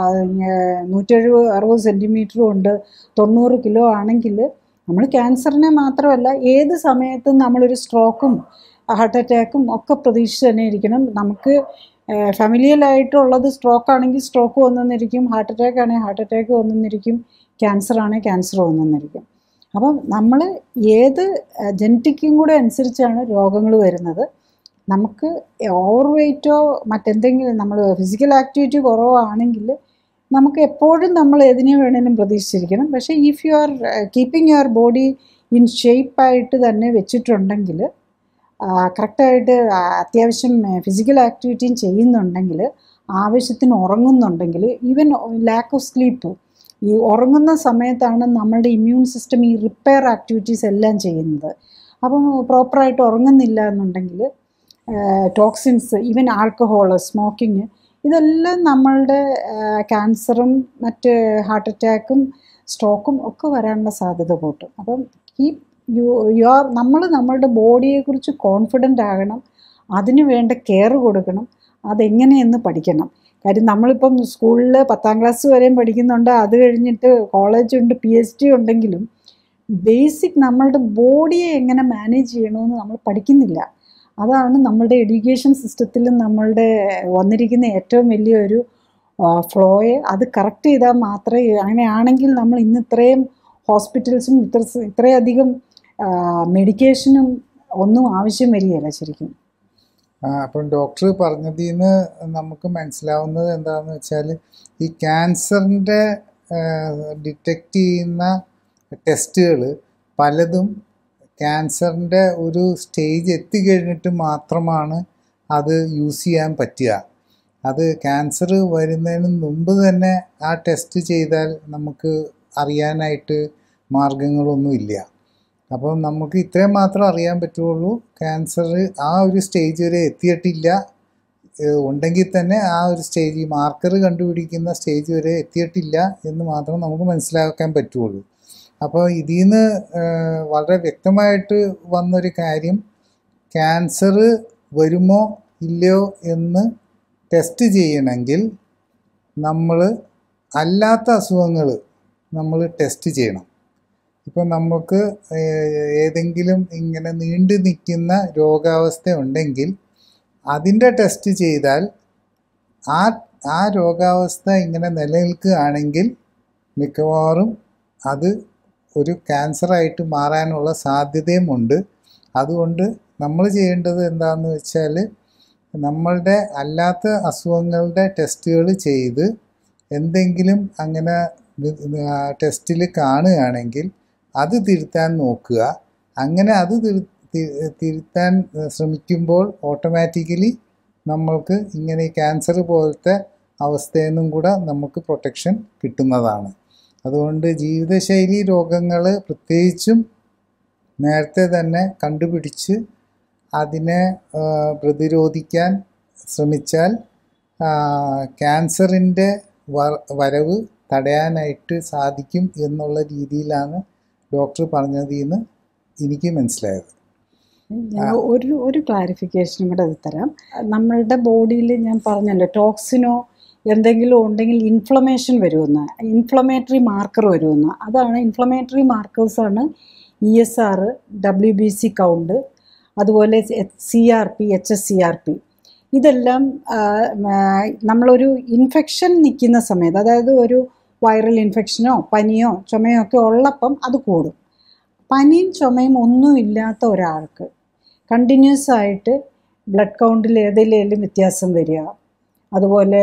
നൂറ്റെഴുപത് അറുപത് സെൻറ്റിമീറ്ററും ഉണ്ട്, തൊണ്ണൂറ് കിലോ ആണെങ്കിൽ നമ്മൾ ക്യാൻസറിനെ മാത്രമല്ല ഏത് സമയത്തും നമ്മളൊരു സ്ട്രോക്കും ഹാർട്ട് അറ്റാക്കും ഒക്കെ പ്രതീക്ഷിച്ച് തന്നെ ഇരിക്കണം. നമുക്ക് ഫാമിലിയലായിട്ടുള്ളത് സ്ട്രോക്ക് ആണെങ്കിൽ സ്ട്രോക്ക് വന്നെന്നിരിക്കും, ഹാർട്ട് അറ്റാക്ക് ആണെങ്കിൽ ഹാർട്ട് അറ്റാക്ക് വന്നെന്നിരിക്കും, ക്യാൻസർ ആണെങ്കിൽ ക്യാൻസർ വന്നെന്നിരിക്കും. അപ്പം നമ്മൾ ഏത് ജനറ്റിക്കും കൂടെ അനുസരിച്ചാണ് രോഗങ്ങൾ വരുന്നത്. നമുക്ക് ഓവർ വെയിറ്റോ മറ്റെന്തെങ്കിലും നമ്മൾ ഫിസിക്കൽ ആക്ടിവിറ്റി കുറവാണെങ്കിൽ നമുക്ക് എപ്പോഴും നമ്മൾ ഏതിനെ വേണേലും പ്രതീക്ഷിച്ചിരിക്കണം. പക്ഷേ if you are keeping your body in ഷേപ്പായിട്ട് തന്നെ വെച്ചിട്ടുണ്ടെങ്കിൽ, കറക്റ്റായിട്ട് അത്യാവശ്യം ഫിസിക്കൽ ആക്ടിവിറ്റിയും ചെയ്യുന്നുണ്ടെങ്കിൽ, ആവശ്യത്തിന് ഉറങ്ങുന്നുണ്ടെങ്കിൽ, ഈവൻ ലാക്ക് ഓഫ് സ്ലീപ്പ്, ഈ ഉറങ്ങുന്ന സമയത്താണ് നമ്മളുടെ ഇമ്മ്യൂൺ സിസ്റ്റം ഈ റിപ്പയർ ആക്ടിവിറ്റീസ് എല്ലാം ചെയ്യുന്നത്. അപ്പം പ്രോപ്പറായിട്ട് ഉറങ്ങുന്നില്ല എന്നുണ്ടെങ്കിൽ ടോക്സിൻസ്, ഈവൻ ആൽക്കഹോൾ, സ്മോക്കിങ്, ഇതെല്ലാം നമ്മളുടെ ക്യാൻസറും മറ്റ് ഹാർട്ട് അറ്റാക്കും സ്ട്രോക്കും ഒക്കെ വരാനുള്ള സാധ്യത കൂട്ടും. അപ്പം ഈ യു യു ആർ നമ്മൾ നമ്മളുടെ ബോഡിയെക്കുറിച്ച് കോൺഫിഡൻ്റ് ആകണം, അതിന് വേണ്ട കെയർ കൊടുക്കണം, അതെങ്ങനെയെന്ന് പഠിക്കണം. കാര്യം നമ്മളിപ്പം സ്കൂളിൽ പത്താം ക്ലാസ് വരെയും പഠിക്കുന്നുണ്ട്, അത് കഴിഞ്ഞിട്ട് കോളേജുണ്ട്, പി എച്ച് ഡി ഉണ്ടെങ്കിലും ബേസിക് നമ്മളുടെ ബോഡിയെ എങ്ങനെ മാനേജ് ചെയ്യണമെന്ന് നമ്മൾ പഠിക്കുന്നില്ല. അതാണ് നമ്മളുടെ എഡ്യൂക്കേഷൻ സിസ്റ്റത്തിൽ നമ്മളുടെ വന്നിരിക്കുന്ന ഏറ്റവും വലിയൊരു ഫ്ലോയെ. അത് കറക്റ്റ് ചെയ്താൽ മാത്രമേ, അങ്ങനെയാണെങ്കിൽ നമ്മൾ ഇന്ന് ഇത്രയും ഹോസ്പിറ്റൽസും ഇത്ര ഇത്രയധികം മെഡിക്കേഷനും ഒന്നും ആവശ്യം വരികയില്ല ശരിക്കും. അപ്പം ഡോക്ടർ പറഞ്ഞതിൽ നിന്ന് നമുക്ക് മനസ്സിലാവുന്നത് എന്താണെന്ന് വെച്ചാൽ, ഈ ക്യാൻസറിൻ്റെ ഡിറ്റക്റ്റ് ചെയ്യുന്ന ടെസ്റ്റുകൾ പലതും ക്യാൻസറിൻ്റെ ഒരു സ്റ്റേജ് എത്തിക്കഴിഞ്ഞിട്ട് മാത്രമാണ് അത് യൂസ് ചെയ്യാൻ പറ്റുക. അത് ക്യാൻസർ വരുന്നതിന് മുമ്പ് തന്നെ ആ ടെസ്റ്റ് ചെയ്താൽ നമുക്ക് അറിയാനായിട്ട് മാർഗങ്ങളൊന്നുമില്ല. അപ്പം നമുക്ക് ഇത്രയും മാത്രം അറിയാൻ പറ്റുള്ളൂ, ക്യാൻസർ ആ ഒരു സ്റ്റേജ് വരെ എത്തിയിട്ടില്ല, ഉണ്ടെങ്കിൽ തന്നെ ആ ഒരു സ്റ്റേജ്, മാർക്കർ കണ്ടുപിടിക്കുന്ന സ്റ്റേജ് വരെ എത്തിയിട്ടില്ല എന്ന് മാത്രം നമുക്ക് മനസ്സിലാക്കാൻ പറ്റുള്ളൂ. അപ്പോൾ ഇതിൽ നിന്ന് വളരെ വ്യക്തമായിട്ട് വന്നൊരു കാര്യം, ക്യാൻസർ വരുമോ ഇല്ലയോ എന്ന് ടെസ്റ്റ് ചെയ്യണമെങ്കിൽ നമ്മൾ അല്ലാത്ത അസുഖങ്ങൾ നമ്മൾ ടെസ്റ്റ് ചെയ്യണം. ഇപ്പം നമുക്ക് ഏതെങ്കിലും ഇങ്ങനെ നീണ്ടു നിൽക്കുന്ന രോഗാവസ്ഥ ഉണ്ടെങ്കിൽ അതിൻ്റെ ടെസ്റ്റ് ചെയ്താൽ ആ ആ രോഗാവസ്ഥ ഇങ്ങനെ നിലനിൽക്കുകയാണെങ്കിൽ മിക്കവാറും അത് ഒരു ക്യാൻസറായിട്ട് മാറാനുള്ള സാധ്യതയുമുണ്ട്. അതുകൊണ്ട് നമ്മൾ ചെയ്യേണ്ടത് എന്താണെന്ന് വെച്ചാൽ, നമ്മളുടെ അല്ലാത്ത അസുഖങ്ങളുടെ ടെസ്റ്റുകൾ ചെയ്ത് എന്തെങ്കിലും അങ്ങനെ ടെസ്റ്റിൽ കാണുകയാണെങ്കിൽ അത് തിരുത്താൻ നോക്കുക. അങ്ങനെ അത് തിരു തിരുത്താൻ ശ്രമിക്കുമ്പോൾ ഓട്ടോമാറ്റിക്കലി നമ്മൾക്ക് ഇങ്ങനെ ക്യാൻസർ പോലത്തെ അവസ്ഥയിൽ നിന്നും കൂടെ നമുക്ക് പ്രൊട്ടക്ഷൻ കിട്ടുന്നതാണ്. അതുകൊണ്ട് ജീവിതശൈലി രോഗങ്ങൾ പ്രത്യേകിച്ചും നേരത്തെ തന്നെ കണ്ടുപിടിച്ച് അതിനെ പ്രതിരോധിക്കാൻ ശ്രമിച്ചാൽ ക്യാൻസറിൻ്റെ വരവ് തടയാനായിട്ട് സാധിക്കും എന്നുള്ള രീതിയിലാണ് ഡോക്ടർ പറഞ്ഞതെന്ന് എനിക്ക് മനസ്സിലായത്. ഞാൻ ഒരു ഒരു ക്ലാരിഫിക്കേഷനും കൂടെ അത് തരാം. നമ്മളുടെ ബോഡിയിൽ ഞാൻ പറഞ്ഞല്ലോ ടോക്സിനോ എന്തെങ്കിലും ഉണ്ടെങ്കിൽ ഇൻഫ്ലമേഷൻ വരുമെന്ന്, ഇൻഫ്ലമേറ്ററി മാർക്കർ വരുമെന്ന്. അതാണ് ഇൻഫ്ലമേറ്ററി മാർക്കേഴ്സാണ് E S R, W B C count, അതുപോലെ C R P, H S C R P. ഇതെല്ലാം നമ്മളൊരു ഇൻഫെക്ഷൻ നിൽക്കുന്ന സമയത്ത്, അതായത് ഒരു വൈറൽ ഇൻഫെക്ഷനോ പനിയോ ചുമയോ ഒക്കെ ഉള്ളപ്പം അത് കൂടും. പനിയും ചുമയും ഒന്നും ഇല്ലാത്ത ഒരാൾക്ക് കണ്ടിന്യൂസ് ആയിട്ട് ബ്ലഡ് കൗണ്ടിൽ ഏതെങ്കിലും വ്യത്യാസം വരിക, അതുപോലെ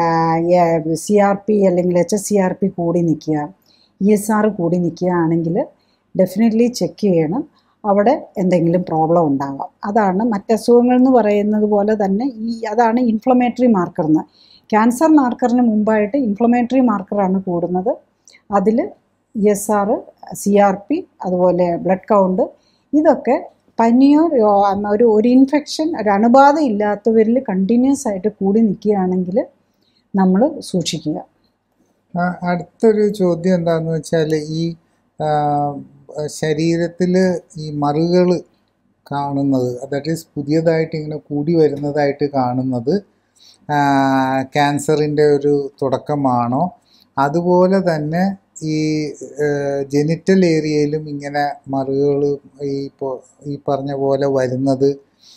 സി ആർ പി അല്ലെങ്കിൽ H S C R P കൂടി നിൽക്കുക, ഇ എസ് ആർ കൂടി നിൽക്കുകയാണെങ്കിൽ ഡെഫിനറ്റ്ലി ചെക്ക് ചെയ്യണം. അവിടെ എന്തെങ്കിലും പ്രോബ്ലം ഉണ്ടാകാം. അതാണ് മറ്റസുഖങ്ങൾ എന്ന് പറയുന്നത് പോലെ തന്നെ ഈ അതാണ് ഇൻഫ്ലമേറ്ററി മാർക്കർ എന്ന്. ക്യാൻസർ മാർക്കറിന് മുമ്പായിട്ട് ഇൻഫ്ലമേറ്ററി മാർക്കറാണ് കൂടുന്നത്. അതിൽ E S R, C R P, അതുപോലെ ബ്ലഡ് കൗണ്ട്, ഇതൊക്കെ പനിയോ ഒരു ഒരു ഇൻഫെക്ഷൻ ഒരു അണുബാധ ഇല്ലാത്തവരിൽ കണ്ടിന്യൂസ് ആയിട്ട് കൂടി നിൽക്കുകയാണെങ്കിൽ നമ്മൾ സൂക്ഷിക്കുക. അടുത്തൊരു ചോദ്യം എന്താണെന്ന് വെച്ചാൽ, ഈ ശരീരത്തിൽ ഈ മറുകൾ കാണുന്നത്, ദാറ്റ് ഈസ് പുതിയതായിട്ട് ഇങ്ങനെ കൂടി വരുന്നതായിട്ട് കാണുന്നത് ക്യാൻസറിൻ്റെ ഒരു തുടക്കമാണോ? അതുപോലെ തന്നെ ഈ ജെനിറ്റൽ ഏരിയയിലും ഇങ്ങനെ മറുകൾ ഈ ഇപ്പോൾ ഈ പറഞ്ഞ പോലെ വരുന്നത്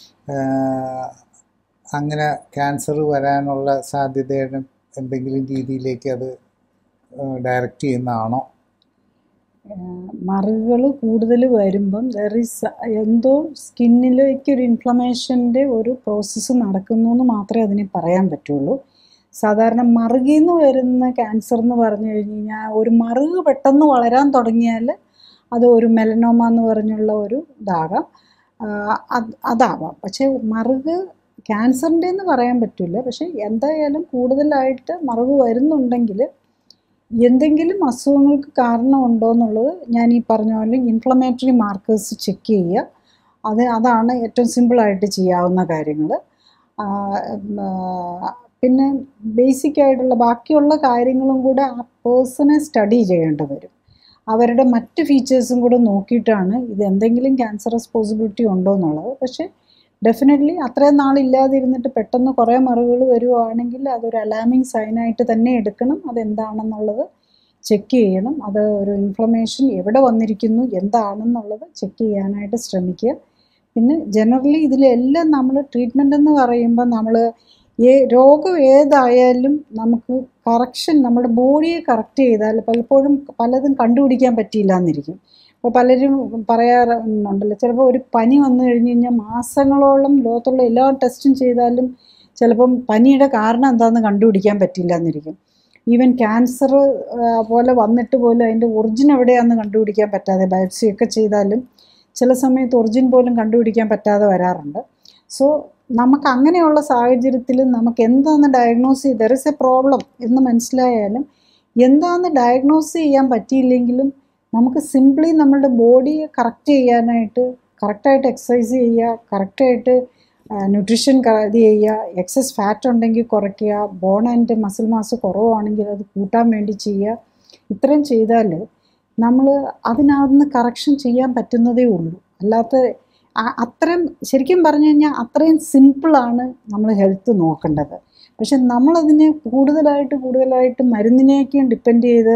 അങ്ങനെ ക്യാൻസർ വരാനുള്ള സാധ്യതയുടെ എന്തെങ്കിലും രീതിയിലേക്ക് അത് ഡയറക്റ്റ് ചെയ്യുന്നതാണോ? മറുകൾ കൂടുതൽ വരുമ്പം ദർ ഈസ് എന്തോ സ്കിന്നിലേക്കൊരു ഇൻഫ്ലമേഷൻ്റെ ഒരു പ്രോസസ്സ് നടക്കുന്നു എന്ന് മാത്രമേ അതിന് പറയാൻ പറ്റുള്ളൂ. സാധാരണ മറുകിൽ നിന്ന് വരുന്ന ക്യാൻസർ എന്ന് പറഞ്ഞു കഴിഞ്ഞ് കഴിഞ്ഞാൽ ഒരു മറുക് പെട്ടെന്ന് വളരാൻ തുടങ്ങിയാൽ അത് ഒരു മെലനോമ എന്ന് പറഞ്ഞുള്ള ഒരു ഇതാകാം, അതാവാം. പക്ഷേ മറുക് ക്യാൻസറിൻ്റെ എന്ന് പറയാൻ പറ്റില്ല. പക്ഷേ എന്തായാലും കൂടുതലായിട്ട് മറുക് വരുന്നുണ്ടെങ്കിൽ എന്തെങ്കിലും അസുഖങ്ങൾക്ക് കാരണമുണ്ടോ എന്നുള്ളത് ഞാൻ ഈ പറഞ്ഞ പോലെ ഇൻഫ്ലമേറ്ററി മാർക്കേഴ്സ് ചെക്ക് ചെയ്യുക. അത് അതാണ് ഏറ്റവും സിമ്പിളായിട്ട് ചെയ്യാവുന്ന കാര്യങ്ങൾ. പിന്നെ ബേസിക് ആയിട്ടുള്ള ബാക്കിയുള്ള കാര്യങ്ങളും കൂടെ ആ പേഴ്സണെ സ്റ്റഡി ചെയ്യേണ്ടി വരും. അവരുടെ മറ്റ് ഫീച്ചേഴ്സും കൂടെ നോക്കിയിട്ടാണ് ഇത് എന്തെങ്കിലും ക്യാൻസറസ് പോസിബിലിറ്റി ഉണ്ടോ എന്നുള്ളത്. പക്ഷേ ഡെഫിനറ്റ്ലി അത്രയും നാളില്ലാതിരുന്നിട്ട് പെട്ടെന്ന് കുറേ മറുകൾ വരുവാണെങ്കിൽ അതൊരു അലാമിങ് സൈനായിട്ട് തന്നെ എടുക്കണം. അതെന്താണെന്നുള്ളത് ചെക്ക് ചെയ്യണം. അത് ഒരു ഇൻഫ്ലമേഷൻ എവിടെ വന്നിരിക്കുന്നു എന്താണെന്നുള്ളത് ചെക്ക് ചെയ്യാനായിട്ട് ശ്രമിക്കുക. പിന്നെ ജനറലി ഇതിലെല്ലാം നമ്മൾ ട്രീറ്റ്മെൻ്റ് എന്ന് പറയുമ്പോൾ നമ്മൾ ഏ രോഗം ഏതായാലും നമുക്ക് കറക്ഷൻ നമ്മുടെ ബോഡിയെ കറക്റ്റ് ചെയ്താൽ പലപ്പോഴും പലതും കണ്ടുപിടിക്കാൻ പറ്റിയില്ല എന്നിരിക്കും. അപ്പോൾ പലരും പറയാറുണ്ടല്ലോ, ചിലപ്പോൾ ഒരു പനി വന്നു കഴിഞ്ഞ് കഴിഞ്ഞാൽ മാസങ്ങളോളം ലോകത്തുള്ള എല്ലാ ടെസ്റ്റും ചെയ്താലും ചിലപ്പം പനിയുടെ കാരണം എന്താണെന്ന് കണ്ടുപിടിക്കാൻ പറ്റില്ല എന്നിരിക്കും. ഈവൻ ക്യാൻസർ പോലെ വന്നിട്ട് പോലും അതിൻ്റെ ഒറിജിൻ എവിടെയാണെന്ന് കണ്ടുപിടിക്കാൻ പറ്റാതെ ബയോപ്സി ഒക്കെ ചെയ്താലും ചില സമയത്ത് ഒറിജിൻ പോലും കണ്ടുപിടിക്കാൻ പറ്റാതെ വരാറുണ്ട്. സോ നമുക്ക് അങ്ങനെയുള്ള സാഹചര്യത്തിൽ നമുക്ക് എന്താണെന്ന് ഡയഗ്നോസ് ചെയ്ത് ദർ ഇസ് എ പ്രോബ്ലം എന്ന് മനസ്സിലായാലും എന്താണെന്ന് ഡയഗ്നോസ് ചെയ്യാൻ പറ്റിയില്ലെങ്കിലും നമുക്ക് സിംപ്ലി നമ്മളുടെ ബോഡിയെ കറക്റ്റ് ചെയ്യാനായിട്ട് കറക്റ്റായിട്ട് എക്സസൈസ് ചെയ്യുക, കറക്റ്റായിട്ട് ന്യൂട്രീഷൻ ഇത് ചെയ്യുക, എക്സസ് ഫാറ്റ് ഉണ്ടെങ്കിൽ കുറയ്ക്കുക, ബോൺ ആൻഡ് മസിൽ മാസ് കുറവാണെങ്കിൽ അത് കൂട്ടാൻ വേണ്ടി ചെയ്യുക. ഇത്രയും ചെയ്താൽ നമ്മൾ അതിനകത്ത് കറക്ഷൻ ചെയ്യാൻ പറ്റുന്നതേ ഉള്ളൂ. അല്ലാത്ത അത്രയും ശരിക്കും പറഞ്ഞു കഴിഞ്ഞാൽ അത്രയും സിമ്പിളാണ് നമ്മൾ ഹെൽത്ത് നോക്കേണ്ടത്. പക്ഷെ നമ്മളതിനെ കൂടുതലായിട്ട് കൂടുതലായിട്ട് മരുന്നിനേക്കും ഡിപ്പെൻഡ് ചെയ്ത്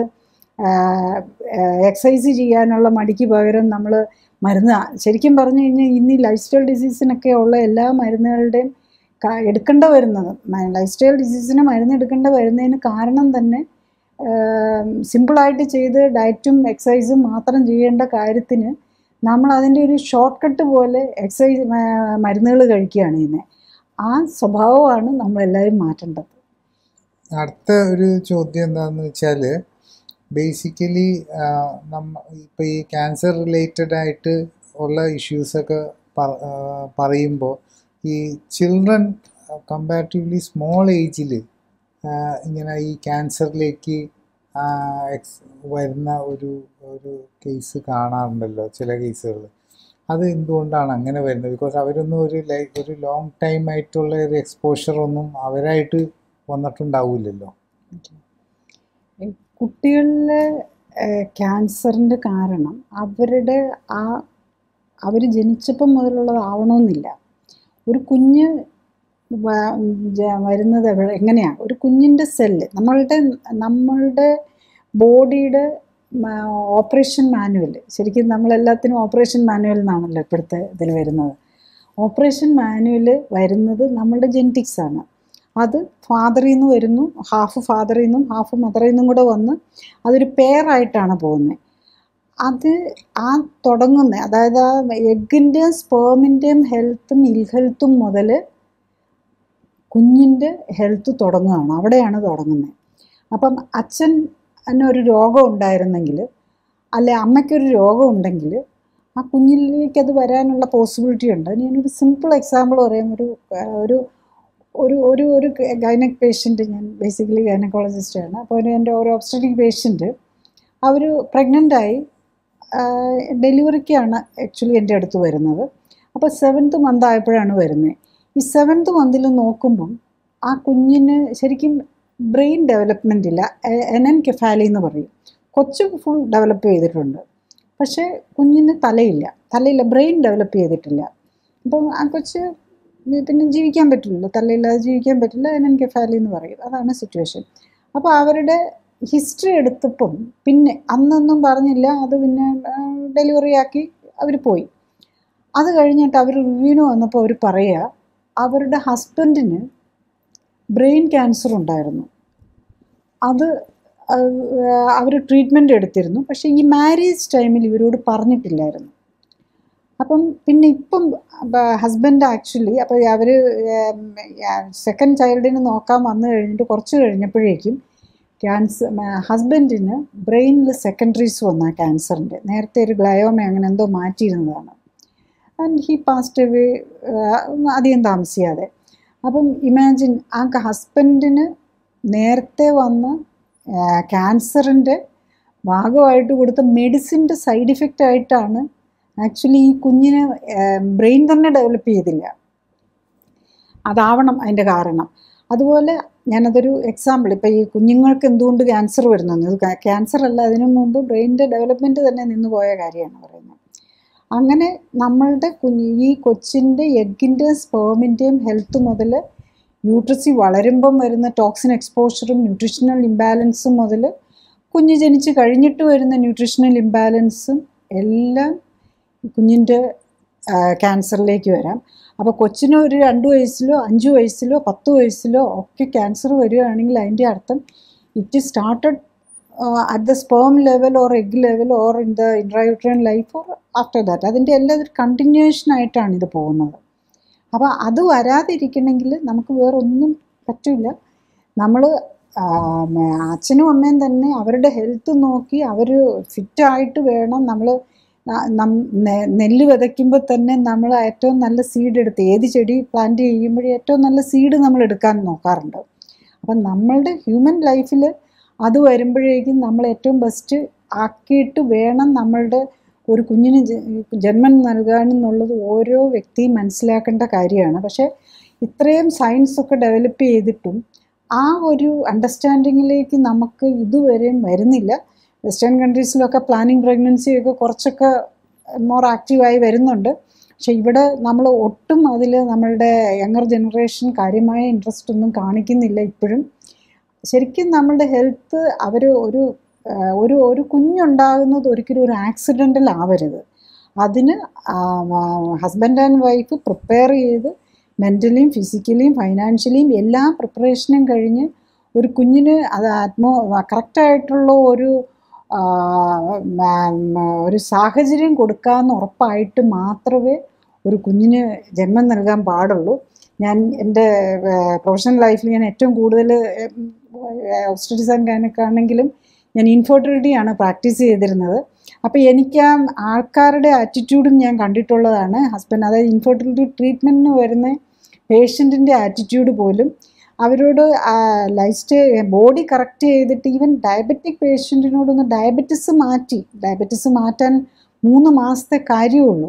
എക്സസൈസ് ചെയ്യാനുള്ള മടിക്ക് പകരം നമ്മൾ മരുന്ന് ശരിക്കും പറഞ്ഞു കഴിഞ്ഞാൽ ഇന്ന് ലൈഫ് സ്റ്റൈൽ ഡിസീസിനൊക്കെ ഉള്ള എല്ലാ മരുന്നുകളുടെയും എടുക്കേണ്ട വരുന്നത് ലൈഫ് സ്റ്റൈൽ ഡിസീസിന് മരുന്ന് എടുക്കേണ്ട വരുന്നതിന് കാരണം തന്നെ സിമ്പിളായിട്ട് ചെയ്ത് ഡയറ്റും എക്സസൈസും മാത്രം ചെയ്യേണ്ട കാര്യത്തിന് നമ്മൾ അതിൻ്റെ ഒരു ഷോർട്ട് കട്ട് പോലെ എക്സസൈസ് മരുന്നുകൾ കഴിക്കുകയാണ് ചെയ്യുന്നത്. ആ സ്വഭാവമാണ് നമ്മളെല്ലാവരും മാറ്റേണ്ടത്. അടുത്ത ഒരു ചോദ്യം എന്താണെന്ന് വെച്ചാൽ, ബേസിക്കലി നമ്മ ഇപ്പോൾ ഈ ക്യാൻസർ റിലേറ്റഡ് ആയിട്ട് ഉള്ള ഇഷ്യൂസൊക്കെ പറയുമ്പോൾ ഈ ചിൽഡ്രൻ കമ്പാരിറ്റീവ്ലി സ്മോൾ ഏജിൽ ഇങ്ങനെ ഈ ക്യാൻസറിലേക്ക് എക്സ് വരുന്ന ഒരു ഒരു കേസ് കാണാറുണ്ടല്ലോ, ചില കേസുകൾ. അത് എന്തുകൊണ്ടാണ് അങ്ങനെ വരുന്നത്? ബിക്കോസ് അവരൊന്നും ഒരു ലൈഫ് ഒരു ലോങ് ടൈം ആയിട്ടുള്ള ഒരു എക്സ്പോഷർ ഒന്നും അവരായിട്ട് വന്നിട്ടുണ്ടാവില്ലല്ലോ. കുട്ടികളിലെ ക്യാൻസറിൻ്റെ കാരണം അവരുടെ ആ അവർ ജനിച്ചപ്പം മുതലുള്ളതാവണമെന്നില്ല. ഒരു കുഞ്ഞ് വരുന്നത് എങ്ങനെയാണ്? ഒരു കുഞ്ഞിൻ്റെ സെല്ല് നമ്മളുടെ നമ്മളുടെ ബോഡിയുടെ ഓപ്പറേഷൻ മാനുവൽ, ശരിക്കും നമ്മളെല്ലാത്തിനും ഓപ്പറേഷൻ മാനുവൽ എന്നാണല്ലോ ഇപ്പോഴത്തെ ഇതിൽ വരുന്നത്. ഓപ്പറേഷൻ മാനുവൽ വരുന്നത് നമ്മളുടെ ജെനറ്റിക്സാണ്. അത് ഫാദറിൽ നിന്ന് വരുന്നു, ഹാഫ് ഫാദറിൽ നിന്നും ഹാഫ് മദറിൽ നിന്നും കൂടെ വന്ന് അതൊരു പെയറായിട്ടാണ് പോകുന്നത്. അത് ആ തുടങ്ങുന്നത്, അതായത് ആ എഗ്ഗിൻ്റെയും സ്പേമിൻ്റെയും ഹെൽത്തും ഇൽ ഹെൽത്തും മുതൽ കുഞ്ഞിൻ്റെ ഹെൽത്ത് തുടങ്ങുകയാണ്, അവിടെയാണ് തുടങ്ങുന്നത്. അപ്പം അച്ഛൻ ഒരു രോഗം ഉണ്ടായിരുന്നെങ്കിൽ, അല്ലെ അമ്മയ്ക്കൊരു രോഗം ഉണ്ടെങ്കിൽ ആ കുഞ്ഞിലേക്ക് അത് വരാനുള്ള പോസിബിലിറ്റി ഉണ്ട്. ഞാനൊരു സിമ്പിൾ എക്സാമ്പിൾ പറയാം. ഒരു ഒരു ഒരു ഒരു ഒരു ഗൈനക് പേഷ്യൻറ്റ്, ഞാൻ ബേസിക്കലി ഗൈനക്കോളജിസ്റ്റാണ്. അപ്പോൾ ഒരു എൻ്റെ ഒരു ഒബ്സ്റ്ററ്റിക് പേഷ്യൻറ്റ്, അവർ പ്രഗ്നൻ്റായി ഡെലിവറിക്കാണ് ആക്ച്വലി എൻ്റെ അടുത്ത് വരുന്നത്. അപ്പോൾ സെവൻത്ത് മന്ത് ആയപ്പോഴാണ് വരുന്നത്. ഈ സെവൻത്ത് മന്തിൽ നോക്കുമ്പം ആ കുഞ്ഞിന് ശരിക്കും ബ്രെയിൻ ഡെവലപ്മെൻ്റ് ഇല്ല. എനൻകെഫാലി എന്ന് പറയും. കൊച്ച് ഫുൾ ഡെവലപ്പ് ചെയ്തിട്ടുണ്ട്, പക്ഷേ കുഞ്ഞിന് തലയില്ല തലയില്ല ബ്രെയിൻ ഡെവലപ്പ് ചെയ്തിട്ടില്ല. അപ്പം ആ കൊച്ച് പിന്നെ ജീവിക്കാൻ പറ്റില്ലല്ലോ, തലയില്ലാതെ ജീവിക്കാൻ പറ്റില്ല. എനൻകെഫാലി എന്ന് പറയും. അതാണ് സിറ്റുവേഷൻ. അപ്പോൾ അവരുടെ ഹിസ്റ്ററി എടുത്തപ്പം പിന്നെ അന്നൊന്നും പറഞ്ഞില്ല. അത് പിന്നെ ഡെലിവറി ആക്കി അവർ പോയി. അത് കഴിഞ്ഞിട്ട് അവർ റിവ്യൂവിന് വന്നപ്പോൾ അവർ പറയുക, അവരുടെ ഹസ്ബൻഡിന് ബ്രെയിൻ ക്യാൻസർ ഉണ്ടായിരുന്നു. അത് അവർ ട്രീറ്റ്മെൻറ്റ് എടുത്തിരുന്നു, പക്ഷേ ഈ മാരേജ് ടൈമിൽ ഇവരോട് പറഞ്ഞിട്ടില്ലായിരുന്നു. അപ്പം പിന്നെ ഇപ്പം ഹസ്ബൻഡ് ആക്ച്വലി അപ്പോൾ അവർ സെക്കൻഡ് ചൈൽഡിന് നോക്കാൻ വന്നു കഴിഞ്ഞിട്ട് കുറച്ച് കഴിഞ്ഞപ്പോഴേക്കും ക്യാൻസർ ഹസ്ബൻഡിന് ബ്രെയിനിൽ സെക്കൻഡറീസ് വന്ന ക്യാൻസറിൻ്റെ, നേരത്തെ ഒരു ഗ്ലയോമ അങ്ങനെ എന്തോ മാറ്റിയിരുന്നതാണ്. ആൻഡ് ഹി പാസ്റ്റ് അവേ അധികം താമസിയാതെ. അപ്പം ഇമാജിൻ, ആ ഹസ്ബൻഡിന് നേരത്തെ വന്ന ക്യാൻസറിൻ്റെ ഭാഗമായിട്ട് കൊടുത്ത മെഡിസിൻ്റെ സൈഡ് ഇഫക്റ്റ് ആയിട്ടാണ് ആക്ച്വലി ഈ കുഞ്ഞിന് ബ്രെയിൻ തന്നെ ഡെവലപ്പ് ചെയ്തില്ല. അതാവണം അതിൻ്റെ കാരണം. അതുപോലെ ഞാനതൊരു എക്സാമ്പിൾ, ഇപ്പോൾ ഈ കുഞ്ഞുങ്ങൾക്ക് എന്തുകൊണ്ട് ക്യാൻസർ വരുന്നത്, ഇത് ക്യാൻസർ അല്ല, അതിനു മുമ്പ് ബ്രെയിനിൻ്റെ ഡെവലപ്മെൻറ്റ് തന്നെ നിന്ന് പോയ കാര്യമാണ് പറയുന്നത്. അങ്ങനെ നമ്മളുടെ കുഞ്ഞ് ഈ കൊച്ചിൻ്റെ എഗ്ഗിൻ്റെയും സ്പേമിൻ്റെയും ഹെൽത്ത് മുതൽ യൂട്രസിൽ വളരുമ്പം വരുന്ന ടോക്സിൻ എക്സ്പോഷറും ന്യൂട്രീഷണൽ ഇംബാലൻസും മുതൽ കുഞ്ഞ് ജനിച്ച് കഴിഞ്ഞിട്ട് വരുന്ന ന്യൂട്രീഷണൽ ഇംബാലൻസും എല്ലാം കുഞ്ഞിൻ്റെ ക്യാൻസറിലേക്ക് വരാം. അപ്പോൾ കൊച്ചിന് ഒരു രണ്ട് വയസ്സിലോ അഞ്ച് വയസ്സിലോ പത്ത് വയസ്സിലോ ഒക്കെ ക്യാൻസർ വരികയാണെങ്കിൽ അതിൻ്റെ അർത്ഥം it started at the sperm level or egg level or in the intrauterine life or after that. അതിൻ്റെ എല്ലാം ഒരു കണ്ടിന്യൂവേഷനായിട്ടാണ് ഇത് പോകുന്നത്. അപ്പോൾ അത് വരാതിരിക്കണമെങ്കിൽ നമുക്ക് വേറെ ഒന്നും പറ്റില്ല. നമ്മൾ അച്ഛനും അമ്മയും തന്നെ അവരുടെ ഹെൽത്ത് നോക്കി അവർ ഫിറ്റായിട്ട് വേണം. നമ്മൾ നെല്ല് വിതയ്ക്കുമ്പോൾ തന്നെ നമ്മൾ ഏറ്റവും നല്ല സീഡ് എടുത്ത്, ഏത് ചെടി പ്ലാന്റ് ചെയ്യുമ്പോഴും ഏറ്റവും നല്ല സീഡ് നമ്മൾ എടുക്കാൻ നോക്കാറുണ്ട്. അപ്പം നമ്മളുടെ ഹ്യൂമൻ ലൈഫിൽ അത് വരുമ്പോഴേക്കും നമ്മൾ ഏറ്റവും ബെസ്റ്റ് ആക്കിയിട്ട് വേണം നമ്മളുടെ ഒരു കുഞ്ഞിന് ജന്മം നൽകാനെന്നുള്ളത് ഓരോ വ്യക്തിയും മനസ്സിലാക്കേണ്ട കാര്യമാണ്. പക്ഷേ ഇത്രയും സയൻസൊക്കെ ഡെവലപ്പ് ചെയ്തിട്ടും ആ ഒരു അണ്ടർസ്റ്റാൻഡിങ്ങിലേക്ക് നമുക്ക് ഇതുവരെയും വരുന്നില്ല. വെസ്റ്റേൺ കൺട്രീസിലൊക്കെ പ്ലാനിങ് പ്രഗ്നൻസിയൊക്കെ കുറച്ചൊക്കെ മോർ ആക്റ്റീവായി വരുന്നുണ്ട്. പക്ഷെ ഇവിടെ നമ്മൾ ഒട്ടും അതിൽ നമ്മളുടെ യങ്ങർ ജനറേഷൻ കാര്യമായ ഇൻട്രസ്റ്റ് ഒന്നും കാണിക്കുന്നില്ല ഇപ്പോഴും. ശരിക്കും നമ്മളുടെ ഹെൽത്ത് അവർ ഒരു ഒരു ഒരു കുഞ്ഞുണ്ടാകുന്നത് ഒരിക്കലും ഒരു ആക്സിഡൻ്റൽ ആവരുത്. അതിന് ഹസ്ബൻഡ് ആൻഡ് വൈഫ് പ്രിപ്പയർ ചെയ്ത് മെൻ്റലിയും ഫിസിക്കലിയും ഫൈനാൻഷ്യലിയും എല്ലാ പ്രിപ്പറേഷനും കഴിഞ്ഞ് ഒരു കുഞ്ഞിന് അത് ആത്മോ കറക്റ്റായിട്ടുള്ള ഒരു ഒരു സാഹചര്യം കൊടുക്കാമെന്ന് ഉറപ്പായിട്ട് മാത്രമേ ഒരു കുഞ്ഞിന് ജന്മം നൽകാൻ പാടുള്ളൂ. ഞാൻ എൻ്റെ പ്രൊഫഷണൽ ലൈഫിൽ ഞാൻ ഏറ്റവും കൂടുതൽ ഒബ്സ്റ്ററ്റിക്സ് ആൻഡ് ഗൈനക്കാണെങ്കിലും ഞാൻ ഇൻഫെർട്ടിലിറ്റിയാണ് പ്രാക്ടീസ് ചെയ്തിരുന്നത്. അപ്പോൾ എനിക്ക് ആ ആൾക്കാരുടെ ആറ്റിറ്റ്യൂഡും ഞാൻ കണ്ടിട്ടുള്ളതാണ്. ഹസ്ബൻഡ്, അതായത് ഇൻഫെർട്ടിലിറ്റി ട്രീറ്റ്മെൻറ്റിന് വരുന്ന പേഷ്യൻറ്റിൻ്റെ ആറ്റിറ്റ്യൂഡ് പോലും അവരോട് ലൈഫ് സ്റ്റൈൽ ബോഡി കറക്റ്റ് ചെയ്തിട്ട്, ഈവൻ ഡയബറ്റിക് പേഷ്യൻറ്റിനോടൊന്ന് ഡയബറ്റിസ് മാറ്റി ഡയബറ്റിസ് മാറ്റാൻ മൂന്ന് മാസത്തെ കാര്യമുള്ളൂ.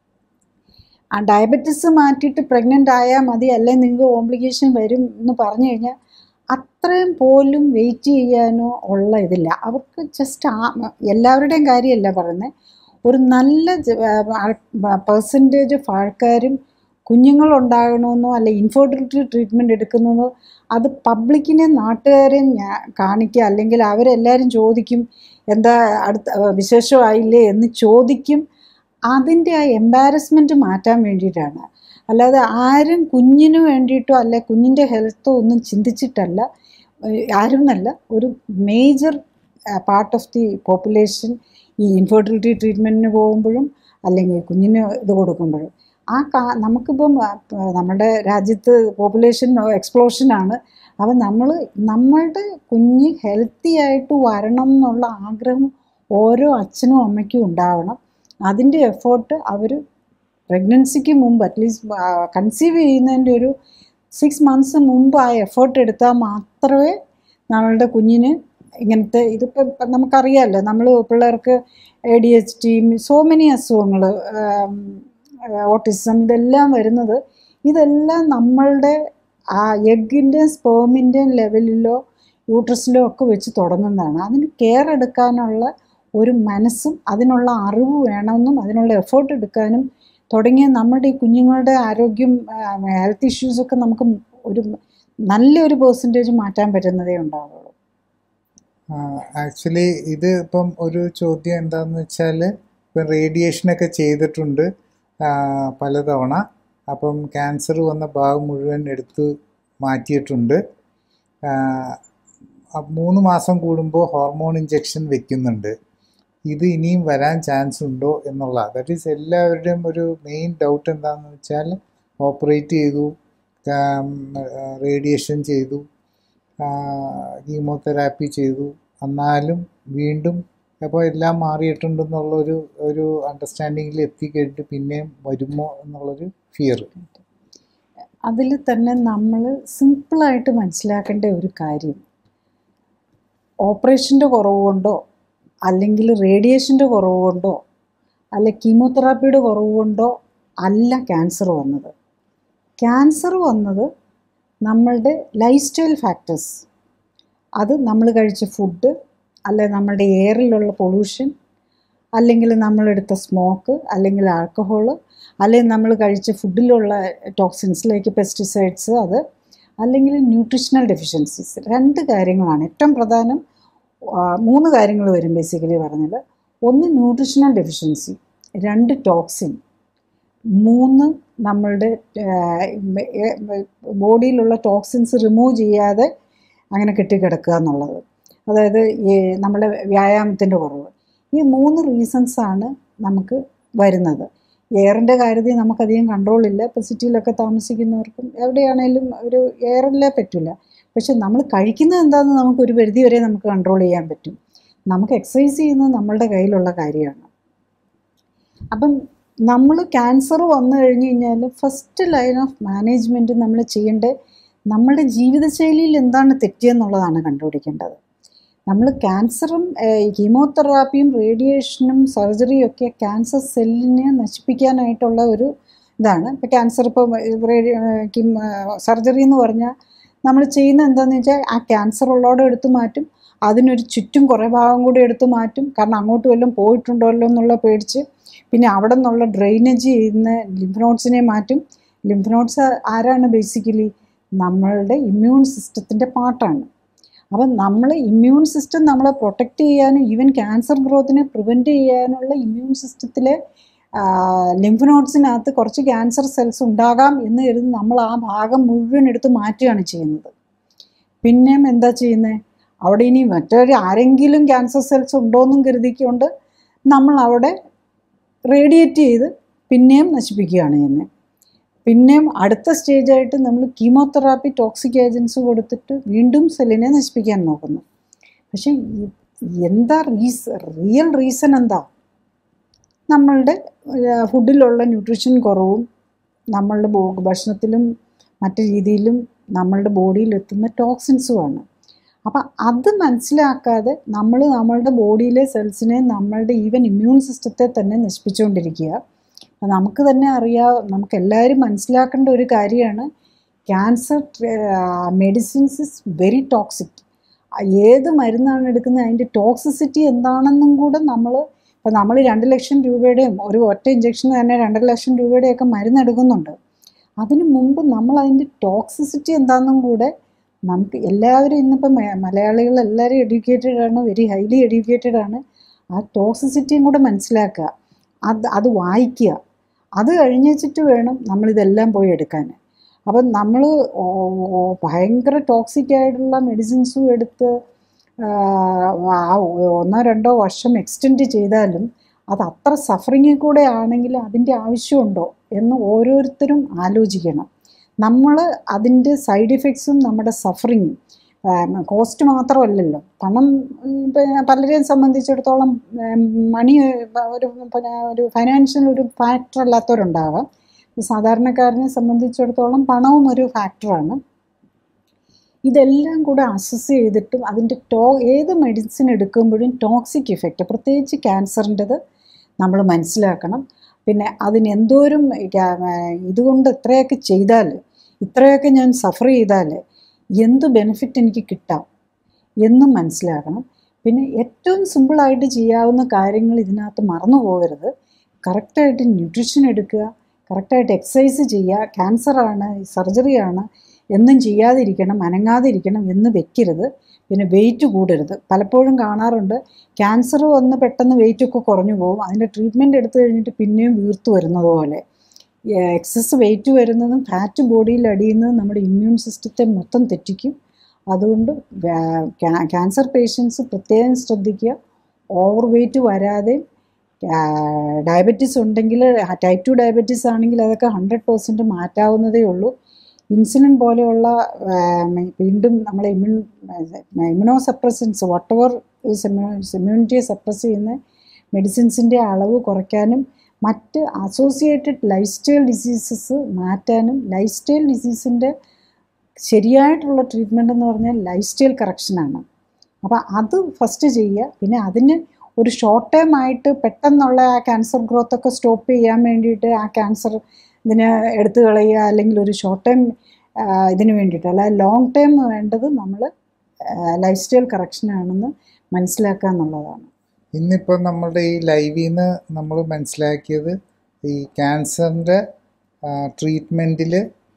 ആ ഡയബറ്റിസ് മാറ്റിയിട്ട് പ്രഗ്നൻ്റ് ആയാൽ മതി, അല്ലെങ്കിൽ നിങ്ങൾക്ക് കോംപ്ലിക്കേഷൻ വരും എന്ന് പറഞ്ഞു കഴിഞ്ഞാൽ അത്രയും പോലും വെയിറ്റ് ചെയ്യാനോ ഉള്ള ഇതില്ല അവർക്ക്. ജസ്റ്റ് ആ എല്ലാവരുടെയും കാര്യമല്ല പറയുന്നത്, ഒരു നല്ല പെർസെൻറ്റേജ് ഓഫ് ആൾക്കാരും കുഞ്ഞുങ്ങളുണ്ടാകണമെന്നോ അല്ലെ ഇൻഫെർട്ടിലിറ്റി ട്രീറ്റ്മെൻറ്റ് എടുക്കുന്നതോ അത് പബ്ലിക്കിനെ നാട്ടുകാരെയും കാണിക്കുക, അല്ലെങ്കിൽ അവരെല്ലാവരും ചോദിക്കും എന്താ അടുത്ത വിശേഷമായില്ലേ എന്ന് ചോദിക്കും. അതിൻ്റെ ആ എംബാരസ്മെൻറ്റ് മാറ്റാൻ വേണ്ടിയിട്ടാണ്. അല്ലാതെ ആരും കുഞ്ഞിന് വേണ്ടിയിട്ടോ അല്ലെ കുഞ്ഞിൻ്റെ ഹെൽത്തോ ഒന്നും ചിന്തിച്ചിട്ടല്ല. ആരും എന്നല്ല, ഒരു major part of the population ഈ ഇൻഫെർട്ടിലിറ്റി ട്രീറ്റ്മെൻറ്റിന് പോകുമ്പോഴും അല്ലെങ്കിൽ കുഞ്ഞിന് ഇത് കൊടുക്കുമ്പോഴും ആ കാ നമുക്കിപ്പം നമ്മുടെ രാജ്യത്ത് പോപ്പുലേഷൻ എക്സ്പ്ലോഷനാണ്. അപ്പം നമ്മൾ നമ്മളുടെ കുഞ്ഞ് ഹെൽത്തി ആയിട്ട് വരണം എന്നുള്ള ആഗ്രഹം ഓരോ അച്ഛനും അമ്മയ്ക്കും ഉണ്ടാവണം. അതിൻ്റെ എഫേർട്ട് അവർ പ്രഗ്നൻസിക്ക് മുമ്പ് അറ്റ്ലീസ്റ്റ് കൺസീവ് ചെയ്യുന്നതിൻ്റെ ഒരു സിക്സ് മന്ത്സ് മുമ്പ് ആ എഫേർട്ട് എടുത്താൽ മാത്രമേ നമ്മളുടെ കുഞ്ഞിന് ഇങ്ങനത്തെ ഇതിപ്പോൾ നമുക്കറിയാമല്ലോ, നമ്മൾ പിള്ളേർക്ക് A D H D, so many അസുഖങ്ങൾ, ഓട്ടിസം, ഇതെല്ലാം വരുന്നത് ഇതെല്ലാം നമ്മളുടെ ആ എഗ്ഗിൻ്റെയും സ്പേമിൻ്റെയും ലെവലിലോ യൂട്രസിലോ ഒക്കെ വെച്ച് തുടങ്ങുന്നതാണ്. അതിന് കെയർ എടുക്കാനുള്ള ഒരു മനസ്സും അതിനുള്ള അറിവ് വേണമെന്നും അതിനുള്ള എഫേർട്ട് എടുക്കാനും തുടങ്ങിയ നമ്മുടെ ഈ കുഞ്ഞുങ്ങളുടെ ആരോഗ്യം, ഹെൽത്ത് ഇഷ്യൂസൊക്കെ നമുക്ക് ഒരു നല്ലൊരു പെർസെൻറ്റേജ് മാറ്റാൻ പറ്റുന്നതേ ഉണ്ടാവുള്ളൂ. ആക്ച്വലി ഇത് ഇപ്പം ഒരു ചോദ്യം എന്താണെന്ന് വെച്ചാൽ, ഇപ്പം റേഡിയേഷനൊക്കെ ചെയ്തിട്ടുണ്ട് പലതവണ. അപ്പം ക്യാൻസർ വന്ന ഭാഗം മുഴുവൻ എടുത്ത് മാറ്റിയിട്ടുണ്ട്. മൂന്ന് മാസം കൂടുമ്പോൾ ഹോർമോൺ ഇഞ്ചക്ഷൻ വെക്കുന്നുണ്ട്. ഇത് ഇനിയും വരാൻ ചാൻസ് ഉണ്ടോ എന്നുള്ള, ദാറ്റ് ഈസ് എല്ലാവരുടെയും ഒരു മെയിൻ ഡൗട്ട്. എന്താണെന്ന് വെച്ചാൽ ഓപ്പറേറ്റ് ചെയ്തു, റേഡിയേഷൻ ചെയ്തു, കീമോതെറാപ്പി ചെയ്തു, എന്നാലും വീണ്ടും അപ്പോൾ എല്ലാം മാറിയിട്ടുണ്ടെന്നുള്ളൊരു ഒരു അണ്ടർസ്റ്റാൻഡിങ്ങിൽ എത്തിക്കഴിഞ്ഞിട്ട് പിന്നെയും വരുമോ എന്നുള്ളൊരു ഫിയർ. അതിൽ തന്നെ നമ്മൾ സിമ്പിളായിട്ട് മനസ്സിലാക്കേണ്ട ഒരു കാര്യം, ഓപ്പറേഷൻ്റെ കുറവ് കൊണ്ടോ അല്ലെങ്കിൽ റേഡിയേഷൻ്റെ കുറവ് കൊണ്ടോ അല്ലെ കീമോതെറാപ്പിയുടെ കുറവ് കൊണ്ടോ അല്ല ക്യാൻസർ വന്നത്. ക്യാൻസർ വന്നത് നമ്മളുടെ ലൈഫ് സ്റ്റൈൽ ഫാക്ടേഴ്സ്, അത് നമ്മൾ കഴിച്ച ഫുഡ്, അല്ലെ നമ്മളുടെ എയറിലുള്ള പൊല്യൂഷൻ, അല്ലെങ്കിൽ നമ്മളെടുത്ത സ്മോക്ക്, അല്ലെങ്കിൽ ആൽക്കഹോള്, അല്ലെങ്കിൽ നമ്മൾ കഴിച്ച ഫുഡിലുള്ള ടോക്സിൻസിലേക്ക് പെസ്റ്റിസൈഡ്സ്, അത് അല്ലെങ്കിൽ ന്യൂട്രീഷണൽ ഡെഫിഷ്യൻസീസ്. രണ്ട് കാര്യങ്ങളാണ് ഏറ്റവും പ്രധാനം. മൂന്ന് കാര്യങ്ങൾ വരും ബേസിക്കലി പറഞ്ഞാൽ. ഒന്ന് ന്യൂട്രീഷണൽ ഡെഫിഷ്യൻസി, രണ്ട് ടോക്സിൻ, മൂന്ന് നമ്മളുടെ ബോഡിയിലുള്ള ടോക്സിൻസ് റിമൂവ് ചെയ്യാതെ അങ്ങനെ കെട്ടിക്കിടക്കുക എന്നുള്ളത്. അതായത് ഈ നമ്മുടെ വ്യായാമത്തിൻ്റെ കുറവ്. ഈ മൂന്ന് റീസൺസാണ് നമുക്ക് വരുന്നത്. എയറിൻ്റെ കാര്യത്തിൽ നമുക്കധികം കൺട്രോളില്ല. ഇപ്പോൾ സിറ്റിയിലൊക്കെ താമസിക്കുന്നവർക്കും എവിടെയാണേലും ഒരു എയറില്ലേ പറ്റില്ല. പക്ഷെ നമ്മൾ കഴിക്കുന്നത് എന്താണെന്ന് നമുക്കൊരു പരിധി വരെ നമുക്ക് കൺട്രോൾ ചെയ്യാൻ പറ്റും. നമുക്ക് എക്സസൈസ് ചെയ്യുന്നത് നമ്മളുടെ കയ്യിലുള്ള കാര്യമാണ്. അപ്പം നമ്മൾ ക്യാൻസർ വന്നു കഴിഞ്ഞ് കഴിഞ്ഞാൽ ഫസ്റ്റ് ലൈൻ ഓഫ് മാനേജ്മെൻറ്റ് നമ്മൾ ചെയ്യേണ്ടത് നമ്മളുടെ ജീവിതശൈലിയിൽ എന്താണ് തെറ്റിയെന്നുള്ളതാണ് കണ്ടുപിടിക്കേണ്ടത്. നമ്മൾ ക്യാൻസറും കീമോതെറാപ്പിയും റേഡിയേഷനും സർജറിയും ഒക്കെ ക്യാൻസർ സെല്ലിനെ നശിപ്പിക്കാനായിട്ടുള്ള ഒരു ഇതാണ്. ഇപ്പോൾ ക്യാൻസർ ഇപ്പോൾ സർജറി എന്ന് പറഞ്ഞാൽ നമ്മൾ ചെയ്യുന്നത് എന്താണെന്ന് വെച്ചാൽ ആ ക്യാൻസർ ഉള്ളോടെ എടുത്തു മാറ്റും, അതിനൊരു ചുറ്റും കുറേ ഭാഗം കൂടി എടുത്തു മാറ്റും, കാരണം അങ്ങോട്ട് വല്ലതും പോയിട്ടുണ്ടല്ലോ എന്നുള്ള പേടിച്ച്. പിന്നെ അവിടെ നിന്നുള്ള ഡ്രെയിനേജ് ചെയ്യുന്ന ലിംഫ് നോട്ട്സിനെ മാറ്റും. ലിംഫ് നോട്ട്സ് ആരാണ്? ബേസിക്കലി നമ്മളുടെ ഇമ്മ്യൂൺ സിസ്റ്റത്തിൻ്റെ പാർട്ടാണ്. അപ്പം നമ്മൾ ഇമ്മ്യൂൺ സിസ്റ്റം നമ്മളെ പ്രൊട്ടക്റ്റ് ചെയ്യാനും ഈവൻ ക്യാൻസർ ഗ്രോത്തിനെ പ്രിവെൻറ്റ് ചെയ്യാനുള്ള ഇമ്മ്യൂൺ സിസ്റ്റത്തിലെ ലിംഫ് നോട്ട്സിനകത്ത് കുറച്ച് ക്യാൻസർ സെൽസ് ഉണ്ടാകാം എന്ന് കരുതി നമ്മൾ ആ ഭാഗം മുഴുവൻ എടുത്ത് മാറ്റുകയാണ് ചെയ്യുന്നത്. പിന്നെയും എന്താ ചെയ്യുന്നത്? അവിടെ ഇനി മറ്റൊരു ആരെങ്കിലും ക്യാൻസർ സെൽസ് ഉണ്ടോയെന്നും കരുതിക്കൊണ്ട് നമ്മൾ അവിടെ റേഡിയേറ്റ് ചെയ്ത് പിന്നെയും നശിപ്പിക്കുകയാണ് ചെയ്യുന്നത്. പിന്നെയും അടുത്ത സ്റ്റേജായിട്ട് നമ്മൾ കീമോതെറാപ്പി ടോക്സിക് ഏജൻസ് കൊടുത്തിട്ട് വീണ്ടും സെല്ലിനെ നശിപ്പിക്കാൻ നോക്കുന്നു. പക്ഷേ എന്താ റീസ റിയൽ റീസൺ എന്താ? നമ്മളുടെ ഫുഡിലുള്ള ന്യൂട്രീഷൻ കുറവും നമ്മളുടെ ഭക്ഷണത്തിലും മറ്റു രീതിയിലും നമ്മളുടെ ബോഡിയിൽ എത്തുന്ന ടോക്സിൻസുമാണ്. അപ്പം അത് മനസ്സിലാക്കാതെ നമ്മൾ നമ്മളുടെ ബോഡിയിലെ സെൽസിനെ, നമ്മളുടെ ഈവൻ ഇമ്മ്യൂൺ സിസ്റ്റത്തെ തന്നെ നശിപ്പിച്ചുകൊണ്ടിരിക്കുക. നമുക്ക് തന്നെ അറിയാം, നമുക്കെല്ലാവരും മനസ്സിലാക്കേണ്ട ഒരു കാര്യമാണ്, cancer medicines is very toxic. ഏത് മരുന്നാണ് എടുക്കുന്നത് അതിൻ്റെ ടോക്സിസിറ്റി എന്താണെന്നും കൂടെ നമ്മൾ, ഇപ്പം നമ്മൾ രണ്ട് ലക്ഷം രൂപയുടെയും ഒരു ഒറ്റ ഇഞ്ചക്ഷന് തന്നെ രണ്ടര ലക്ഷം രൂപയുടെയൊക്കെ മരുന്ന് എടുക്കുന്നുണ്ട്. അതിനു മുമ്പ് നമ്മൾ അതിൻ്റെ ടോക്സിസിറ്റി എന്താണെന്നും കൂടെ നമുക്ക് എല്ലാവരും, ഇന്നിപ്പം മലയാളികൾ എല്ലാവരും എഡ്യൂക്കേറ്റഡ് ആണ്, വെരി ഹൈലി എഡ്യൂക്കേറ്റഡ് ആണ്. ആ ടോക്സിസിറ്റിയും കൂടെ മനസ്സിലാക്കുക, അത് അത് വായിക്കുക. അത് കഴിഞ്ഞിട്ട് വേണം നമ്മളിതെല്ലാം പോയി എടുക്കാൻ. അപ്പം നമ്മൾ ഭയങ്കര ടോക്സിക് ആയിട്ടുള്ള മെഡിസിൻസും എടുത്ത് ഒന്നോ രണ്ടോ വർഷം എക്സ്റ്റെൻഡ് ചെയ്താലും അത് അത്ര സഫറിങ്ങിൽ കൂടെ ആണെങ്കിൽ അതിൻ്റെ ആവശ്യമുണ്ടോ എന്ന് ഓരോരുത്തരും ആലോചിക്കണം. നമ്മൾ അതിൻ്റെ സൈഡ് ഇഫക്ട്സും നമ്മുടെ സഫറിങ്ങും, കോസ്റ്റ് മാത്രമല്ലല്ലോ, പണം പലരെയും സംബന്ധിച്ചിടത്തോളം മണി ഒരു ഒരു ഫൈനാൻഷ്യൽ ഒരു ഫാക്ടർ അല്ലാത്തവരുണ്ടാകാം. സാധാരണക്കാരനെ സംബന്ധിച്ചിടത്തോളം പണവും ഒരു ഫാക്ടറാണ്. ഇതെല്ലാം കൂടെ അസസ് ചെയ്തിട്ടും അതിൻ്റെ ടോ ഏത് മെഡിസിൻ എടുക്കുമ്പോഴും ടോക്സിക് ഇഫക്റ്റ്, പ്രത്യേകിച്ച് ക്യാൻസറിൻ്റെത് നമ്മൾ മനസ്സിലാക്കണം. പിന്നെ അതിന് എന്തോരം ഇതുകൊണ്ട് ഇത്രയൊക്കെ ചെയ്താൽ, ഇത്രയൊക്കെ ഞാൻ സഫർ ചെയ്താൽ എന്ത് ബെനിഫിറ്റ് എനിക്ക് കിട്ടാം എന്നും മനസ്സിലാക്കണം. പിന്നെ ഏറ്റവും സിമ്പിളായിട്ട് ചെയ്യാവുന്ന കാര്യങ്ങൾ ഇതിനകത്ത് മറന്നു പോകരുത്. കറക്റ്റായിട്ട് ന്യൂട്രീഷൻ എടുക്കുക, കറക്റ്റായിട്ട് എക്സസൈസ് ചെയ്യുക. ക്യാൻസറാണ്, സർജറിയാണ് എന്നും ചെയ്യാതിരിക്കണം, അനങ്ങാതിരിക്കണം എന്ന് വെക്കരുത്. പിന്നെ വെയിറ്റ് കൂടരുത്. പലപ്പോഴും കാണാറുണ്ട്, ക്യാൻസർ വന്ന് പെട്ടെന്ന് വെയിറ്റൊക്കെ കുറഞ്ഞു പോകും, അതിൻ്റെ ട്രീറ്റ്മെൻറ്റ് എടുത്തു കഴിഞ്ഞിട്ട് പിന്നെയും വീർത്തു വരുന്നത് പോലെ. എക്സസ് വെയിറ്റ് വരുന്നതും ഫാറ്റ് ബോഡിയിൽ അടിയുന്നതും നമ്മുടെ ഇമ്മ്യൂൺ സിസ്റ്റത്തെ മൊത്തം തെറ്റിക്കും. അതുകൊണ്ട് ക്യാൻസർ പേഷ്യൻസ് പ്രത്യേകം ശ്രദ്ധിക്കുക. ഓവർ വെയിറ്റ് വരാതെ, ഡയബറ്റീസ് ഉണ്ടെങ്കിൽ, ടൈപ്പ് ടു ഡയബറ്റീസ് ആണെങ്കിൽ അതൊക്കെ ഹൺഡ്രഡ് പെർസെൻറ്റ് മാറ്റാവുന്നതേ ഉള്ളൂ. ഇൻസുലിൻ പോലെയുള്ള വീണ്ടും നമ്മളെ immune immuno suppressants whatever ഇമ്മ്യൂണിറ്റിയെ സപ്രസ് ചെയ്യുന്ന മെഡിസിൻസിൻ്റെ അളവ് കുറയ്ക്കാനും മറ്റ് അസോസിയേറ്റഡ് ലൈഫ് സ്റ്റൈൽ ഡിസീസസ് മാറ്റാനും, ലൈഫ് സ്റ്റൈൽ ഡിസീസിൻ്റെ ശരിയായിട്ടുള്ള ട്രീറ്റ്മെൻറ്റ് എന്ന് പറഞ്ഞാൽ ലൈഫ് സ്റ്റൈൽ കറക്ഷനാണ്. അപ്പോൾ അത് ഫസ്റ്റ് ചെയ്യുക. പിന്നെ അതിന് ഒരു ഷോർട്ട് ടൈം ആയിട്ട് പെട്ടെന്നുള്ള ആ ക്യാൻസർ ഗ്രോത്തൊക്കെ സ്റ്റോപ്പ് ചെയ്യാൻ വേണ്ടിയിട്ട് ആ ക്യാൻസർ ഇതിനെ എടുത്തു കളയുക, അല്ലെങ്കിൽ ഒരു ഷോർട്ട് ടൈം ഇതിന് വേണ്ടിയിട്ട്, അല്ല ലോങ് ടൈം വേണ്ടത് നമ്മൾ ലൈഫ് സ്റ്റൈൽ കറക്ഷനാണെന്ന് മനസ്സിലാക്കുക എന്നുള്ളതാണ്. ഇന്നിപ്പോൾ നമ്മളുടെ ഈ ലൈവിൽ നിന്ന് നമ്മൾ മനസ്സിലാക്കിയത്, ഈ ക്യാൻസറിൻ്റെ ട്രീറ്റ്മെൻറ്റിൽ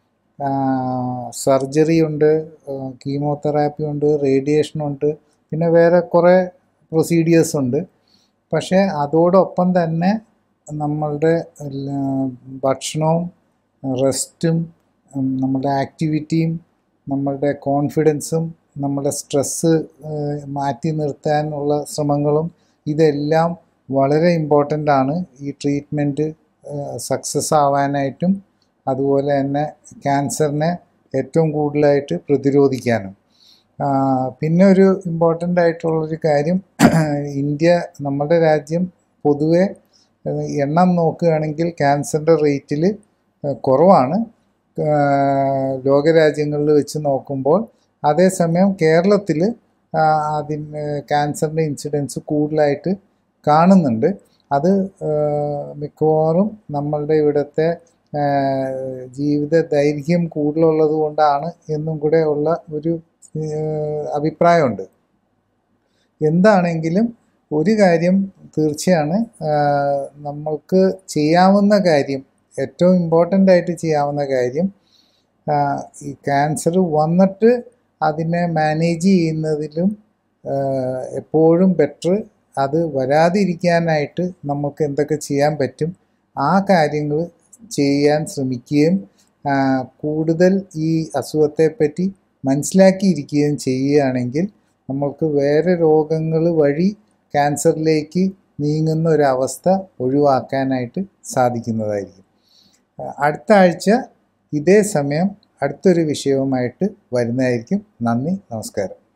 സർജറി ഉണ്ട്, കീമോതെറാപ്പി ഉണ്ട്, റേഡിയേഷൻ ഉണ്ട്, പിന്നെ വേറെ കുറേ പ്രൊസീഡിയേഴ്സ് ഉണ്ട്. പക്ഷേ അതോടൊപ്പം തന്നെ നമ്മളുടെ ഭക്ഷണവും റെസ്റ്റും നമ്മളുടെ ആക്ടിവിറ്റിയും നമ്മളുടെ കോൺഫിഡൻസും നമ്മളുടെ സ്ട്രെസ്സ് മാറ്റി നിർത്താനുള്ള ശ്രമങ്ങളും ഇതെല്ലാം വളരെ ഇമ്പോർട്ടൻ്റ് ആണ് ഈ ട്രീറ്റ്മെൻറ്റ് സക്സസ് ആവാനായിട്ടും അതുപോലെ തന്നെ ക്യാൻസറിനെ ഏറ്റവും കൂടുതലായിട്ട് പ്രതിരോധിക്കാനും. പിന്നെ ഒരു ഇമ്പോർട്ടൻ്റ് ആയിട്ടുള്ളൊരു കാര്യം, ഇന്ത്യ നമ്മുടെ രാജ്യം പൊതുവെ എണ്ണം നോക്കുകയാണെങ്കിൽ ക്യാൻസറിൻ്റെ റേറ്റിൽ കുറവാണ് ലോകരാജ്യങ്ങളിൽ വെച്ച് നോക്കുമ്പോൾ. അതേസമയം കേരളത്തിൽ അതിന് ക്യാൻസറിൻ്റെ ഇൻസിഡൻസ് കൂടുതലായിട്ട് കാണുന്നുണ്ട്. അത് മിക്കവാറും നമ്മളുടെ ഇവിടുത്തെ ജീവിത ദൈർഘ്യം കൂടുതലുള്ളത് കൊണ്ടാണ് എന്നും കൂടെ ഉള്ള ഒരു അഭിപ്രായമുണ്ട്. എന്താണെങ്കിലും ഒരു കാര്യം തീർച്ചയാണ്, നമ്മൾക്ക് ചെയ്യാവുന്ന കാര്യം, ഏറ്റവും ഇമ്പോർട്ടൻ്റ് ആയിട്ട് ചെയ്യാവുന്ന കാര്യം, ഈ ക്യാൻസർ വന്നിട്ട് അതിനെ മാനേജ് ചെയ്യുന്നതിലും എപ്പോഴും ബെറ്റർ അത് വരാതിരിക്കാനായിട്ട് നമുക്ക് എന്തൊക്കെ ചെയ്യാൻ പറ്റും ആ കാര്യങ്ങൾ ചെയ്യാൻ ശ്രമിക്കുകയും കൂടുതൽ ഈ അസുഖത്തെപ്പറ്റി മനസ്സിലാക്കിയിരിക്കുകയും ചെയ്യുകയാണെങ്കിൽ നമ്മൾക്ക് വേറെ രോഗങ്ങൾ വഴി ക്യാൻസറിലേക്ക് നീങ്ങുന്ന ഒരവസ്ഥ ഒഴിവാക്കാനായിട്ട് സാധിക്കുന്നതായിരിക്കും. അടുത്ത ആഴ്ച ഇതേ സമയം അടുത്തൊരു വിഷയവുമായിട്ട് വരുന്നതായിരിക്കും. നന്ദി, നമസ്കാരം.